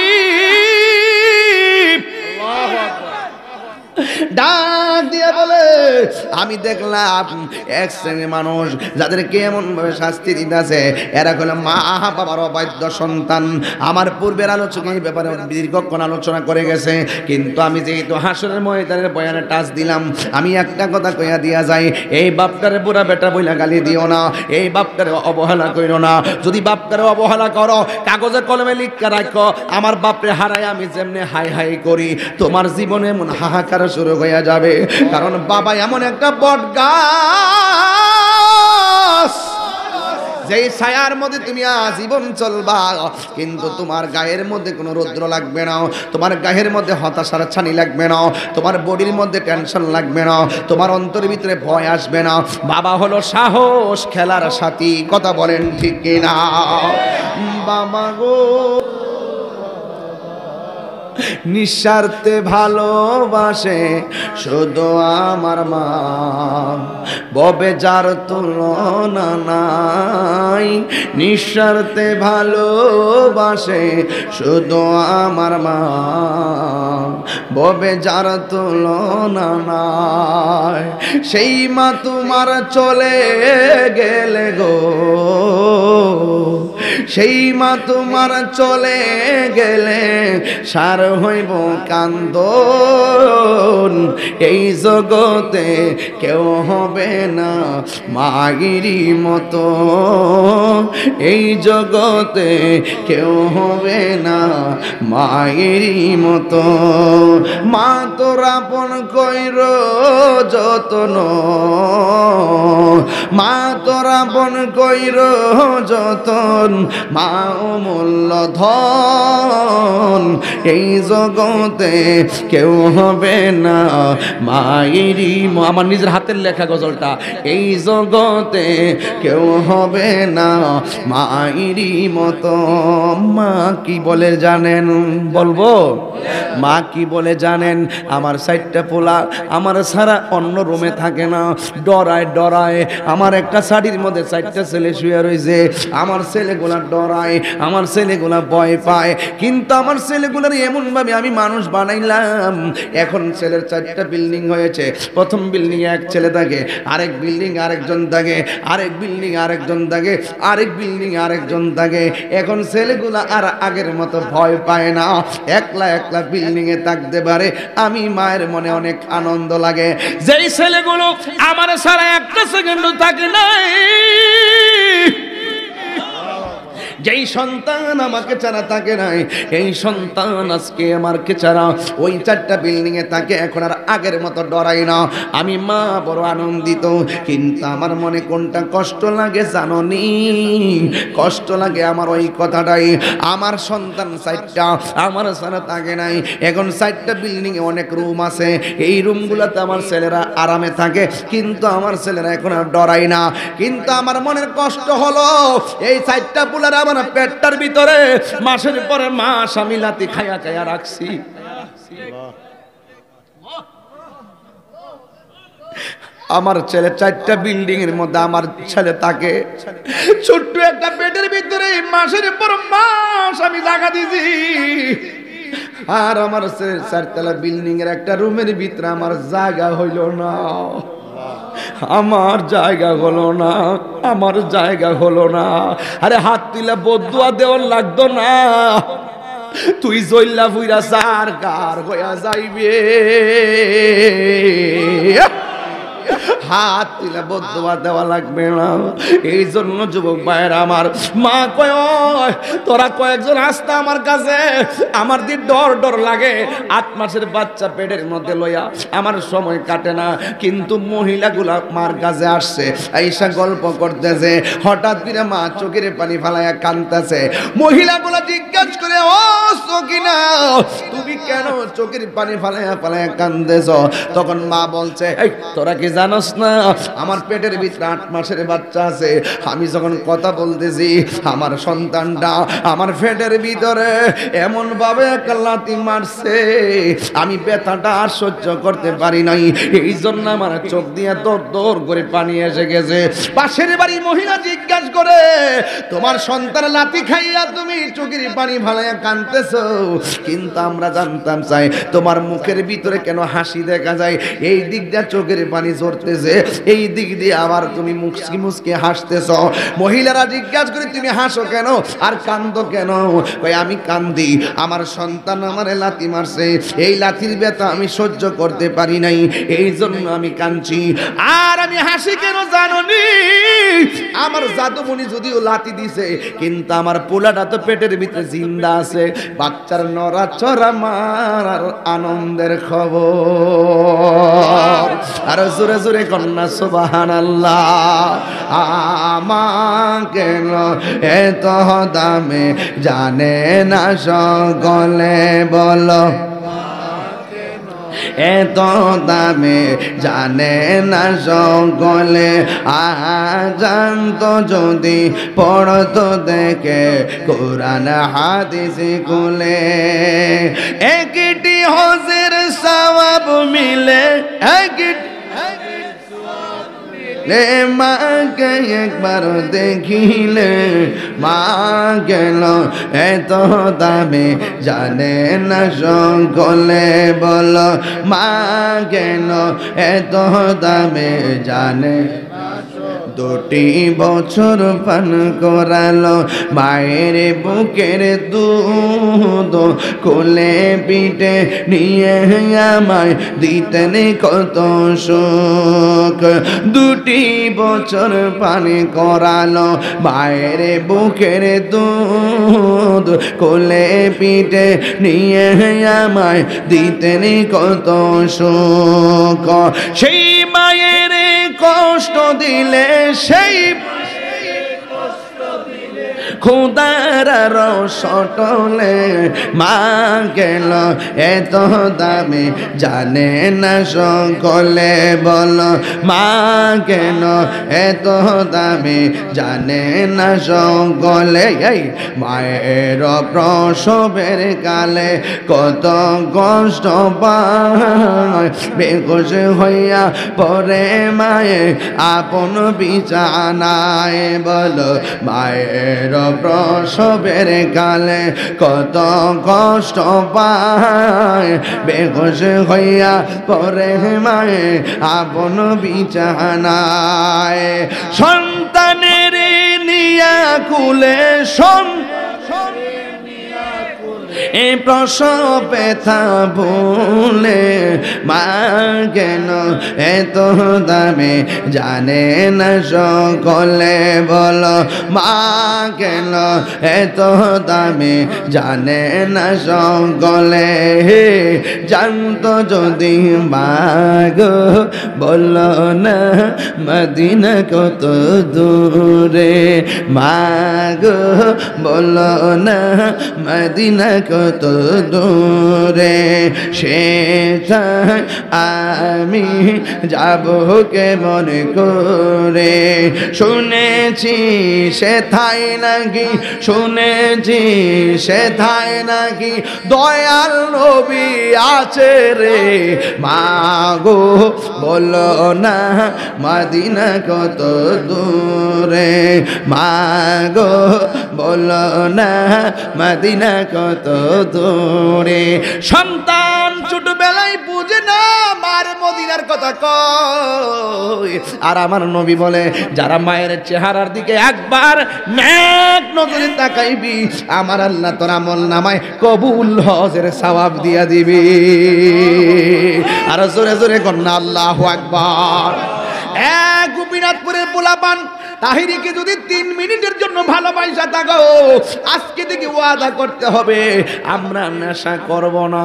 হাবিব ডাক দিয়ে বলে আমি দেখলাম এক শ্রেণীর মানুষ যাদেরকে এমন ভাবে শাস্তি দিতেছে, এরা হলো মা বাবার অবাধ্য সন্তান। আমার পূর্বের আলোচক এই ব্যাপারে দীর্ঘক্ষণ আলোচনা করে গেছে, কিন্তু আমি যেহেতু হাসরের ময়দানের বয়ানে টাচ দিলাম, আমি একটা কথা কইয়া দিয়া যাই, এই বাপটারে বুড়া বেটা বইলা গালি দিও না, এই বাপটারে অবহেলা কইরো না। যদি বাপটারে অবহেলা করো, কাগজে কলমে লিখা রাখো, আমার বাপরে হারাই আমি যেমনে হাই হাই করি, তোমার জীবনে এমন হাহাকার শুরু হয়ে যাবে। কারণ বাবা এমন একটা বট গাছ, যেই ছায়ার মধ্যে তুমি আজীবন চলবা, কিন্তু তোমার গায়ের মধ্যে কোনো রৌদ্র লাগবে না, তোমার গায়ের মধ্যে হতাশার ছানি লাগবে না, তোমার বডির মধ্যে টেনশন লাগবে না, তোমার অন্তরের ভিতরে ভয় আসবে না। বাবা হলো সাহস খেলার সাথী, কথা বলেন ঠিক কিনা? বাবা গো নিঃস্বার্থে ভালোবাসে শুধু আমার মা, ববে যার তুলনা নাই, নিঃস্বার্থে ভালোবাসে শুধু আমার মা, ববে যার তুলনা নাই। সেই মা তোমার চলে গেলে গো, সেই মা তোমার চলে গেলে সার হইব কান্দন, এই জগতে কেউ হবে না মাগিরি মতো, এই জগতে কেউ হবে না মাগিরি মতো। মা তোর আপন কইর যতন, মা তোর আপন কইর যতন, মা অমূল্য ধন, এই জগতে কেউ হবে না মায়েরই। আমার নিজের হাতের লেখা গজলটা, এই জগতে কেউ হবে না মায়েরই মতো। মা কি বলে জানেন? বলবো মা কি বলে জানেন? আমার সাইডটা পোলা আমার সারা অন্য রুমে থাকে না, ডরায় ডরায়। আমার একটা শাড়ির মধ্যে চারটা ছেলে শুয়ে রয়েছে, আমার ছেলেগুলা ডরায়, আমার ছেলেগুলা ভয় পায়, কিন্তু আমার ছেলেগুলার এমন ভাবে আমি মানুষ বানাইলাম। এখন ছেলের চারটা বিল্ডিং হয়েছে, প্রথম বিল্ডিং এক ছেলে থাকে, আরেক বিল্ডিং আরেকজন থাকে, আরেক বিল্ডিং আরেকজন থাকে, আরেক বিল্ডিং আরেকজন থাকে। এখন ছেলেগুলা আর আগের মতো ভয় পায় না, একলা একলা বিল্ডিং এ থাকতে পারে। আমি মায়ের মনে অনেক আনন্দ লাগে, যেই ছেলেগুলো আমার সারা একটা সেকেন্ড থাকে নাই, যেই সন্তান আমাকে ছাড়া থাকে নাই, এই সন্তান আজকে আমাকে ছাড়া ওই চারটা বিল্ডিং এ থাকে। এখন আর আগের মতো ডরাই না, আমি মা বড় আনন্দিত। কিন্তু আমার মনে কোনটা কষ্ট লাগে জাননি? কষ্ট লাগে আমার ওই কথাটাই, আমার সন্তান চারটা আমার ছাড়া থাকে নাই। এখন চারটা বিল্ডিং এ অনেক রুম আছে, এই রুমগুলোতে আমার ছেলেরা আরামে থাকে, কিন্তু আমার ছেলেরা এখন আর ডরাই না। কিন্তু আমার মনের কষ্ট হলো এই চারটা পুলারা আমার পেটটার ভিতরে মাসের পরে মাস আমি লাতি খায়া খায়া রাখছি। আমার ছেলে চারটা বিল্ডিং এর মধ্যে আমার ছেলে থাকে, ছোট্ট একটা পেটের ভিতরে মাসের পর মাস আমি জায়গা দিছি। আর আমার চারতলা বিল্ডিং এর একটা রুমের ভিতরে আমার জায়গা হইল না, আমার জায়গা হলো না, আমার জায়গা হলো না। আরে হাত তুলে বদুয়া দেওয়ার লাগতো না, তুই জইল্লা ফুইরা সার কার হইয়া যাইবে। হাত তুলে বদুয়া দেওয়া লাগবে না। এই জন্য যুবক ভাইয়ের আমার মা কয় তোরা কয়েকজন আসতা আমার কাছে, আমার দি ডর ডর লাগে, আট মাসের বাচ্চা পেটের মধ্যে লইয়া আমার সময় কাটে না। কিন্তু মহিলাগুলা মার কাছে আসছে, আইসা গল্প করতেছে, হঠাৎ করে মা চোখের পানি ফালাইয়া কাঁদতেছে। মহিলাগুলা জিজ্ঞাসা করে ও সকিনা তুমি কেন চোখের পানি ফালাইয়া ফালাইয়া কাঁদতেছ? তখন মা বলছে এই তোরা কি জানোস না আমার পেটের ভিতরে আট মাসের বাচ্চা আছে, আমি যখন কথা বলতেছি আমার সন্তানটা আমার পেটের ভিতরে এমন ভাবে একটা লাথি মারছে আমি ব্যথাটা আর সহ্য করতে পারি নাই, এই জন্য আমার চোখ দিয়ে দর দর করে পানি এসে গেছে। পাশের বাড়ি মহিলা জিজ্ঞাসা করে তোমার সন্তান লাথি খাইয়া তুমি চোখের পানি ফালাইয়া কাঁদতেছো, কিন্তু আমরা জানতাম চাই তোমার মুখের ভিতরে কেন হাসি দেখা যায়, এই দিক দিয়ে চোখের পানি ঝরতেছে, এই দিক দিয়ে আবার তুমি মুচকি মুচকি হাসতেছ। মহিলারা জিজ্ঞাসা করে তুমি হাসো কেন আর কান্দো কেন? কই আমি কান্দি আমার সন্তান আমারে লাথি মারছে, এই লাথির ব্যথা আমি সহ্য করতে পারি নাই, এই জন্য আমি কাঁদছি। আর আমি হাসি কেন জানোনি? আমার জাদুমণি যদিও লাথি দিছে কিন্তু আমার পোলাটা তো পেটের ভিতরে জিন্দা আছে, বাচ্চার নড়াচড়া মারার আনন্দের খবর। আর জোরে জোরে কন্যা সুবহানাল্লাহ। আমাকে এত দামে জানে না সকলে, বলো এত দামে জানে না সকলে, জানতো যদি পড়তো দেখে কোরআন হাদিস খুলে, একটি হজের সওয়াব মিলে, একটি মাকে একবার দেখিলে মা গেল এত দামে জানে না সকলে, বলো মা গেল এত দামে জানে। দুটি বছর পান করালো মায়ের বুকের দুধ, কোলে পিঠে নিয়ে আমায় দিতেন কত সুখ। দুটি বছর পান করালো মায়ের বুকের দুধ, কোলে পিঠে নিয়ে আমায় দিতেন কত সুখ। সেই মায়ের কষ্ট দিলে সেই খুদার রসটলে মা গেল এত দামে জানে না সকলে, বলো মা গেল এত দামে জানে না সকলে। এই মায়ের প্রসবের কালে কত কষ্ট পায়, বেকস হইয়া পরে মায়ে আপন বিছানায়, বলো মায়ের প্রসবের কালে কত কষ্ট পায়, বেকস হইয়া পরে মায়ে আপন বিছানায়। সন্তানের নিয়া কুলে এ প্রসব ব্যথা ভুলে মা গেল এত দামে জানে না সকলে, বলো মা গেল এত দামে জানে না সকলে। জানতো যদি মাগো বলো না মদিনা কত দূরে, মাগো বলো না মদিনা কত দূরে, সেটা আমি যাব কেমন করে। শুনেছি সেথায় নাকি, শুনেছি সেথায় নাকি দয়াল নবী আছে রে, মাগো বলো না মদিনা কত দূরে, মাগো বলো না মদিনা কত দূরে। সন্তান ছোটবেলায় বুঝে না মার মদিনার কথা কয়, আর আমার নবী বলে যারা মায়ের চেহারার দিকে একবার নেক নজরে তাকাইবি আমার আল্লাহ তোর আমল নামায় কবুল হজের সওয়াব দিয়া দিবি। আর জোরে জোরে কন্যা আল্লাহু আকবার। এক গোপীনাথপুরের পোলাপান তাহিরিকে যদি তিন মিনিটের জন্য ভালোবাসা থাকো, আজকে থেকে ওয়াদা করতে হবে আমরা নেশা করব না।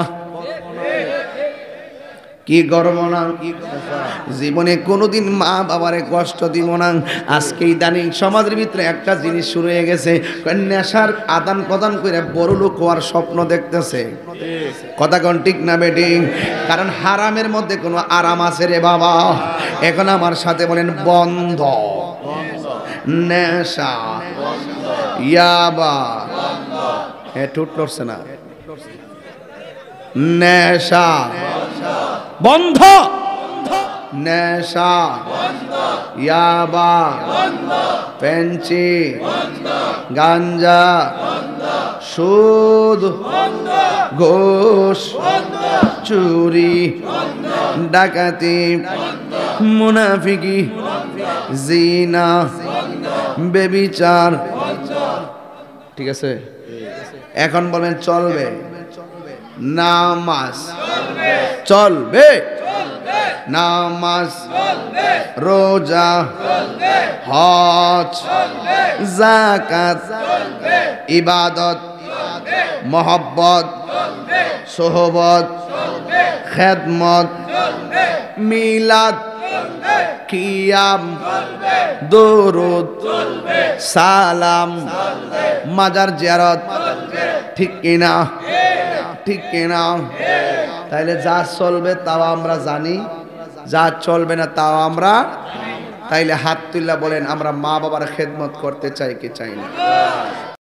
কি করব না? জীবনে কোনোদিন মা বাবারে কষ্ট দিব না। আজকে ইদানিং সমাজের ভিতরে একটা জিনিস শুরু হয়ে গেছে, নেশার আদান প্রদান করে বড় লোক হওয়ার স্বপ্ন দেখতেছে। কথা কোন ঠিক না বেটি? কারণ হারামের মধ্যে কোনো আরাম আছে রে বাবা? এখন আমার সাথে বলেন বন্ধ। নেশা ইয়াবা এ টুট লড়ছে না। নেশা বন্ধ, নেশা ইয়াবা পেঞ্চি গাঞ্জা সুদ ঘুষ চুরি ডাকাতি মুনাফিকি জিনা বেবিচার। ঠিক আছে, এখন বলেন চলবে? নামাজ চলবে, নামাজ রোজা হজ যাকাত ইবাদত মহব্বত সোহবত খেদমত মিলাদ কিয়াম দরুদ সালাম মাজার জিয়ারত। ঠিক কিনা? ঠিক কিনা? তাইলে যা চলবে তাও আমরা জানি, যা চলবে না তাও আমরা। তাইলে হাত তুল্লা বলেন আমরা মা বাবার খেদমত করতে চাই কি চাই না?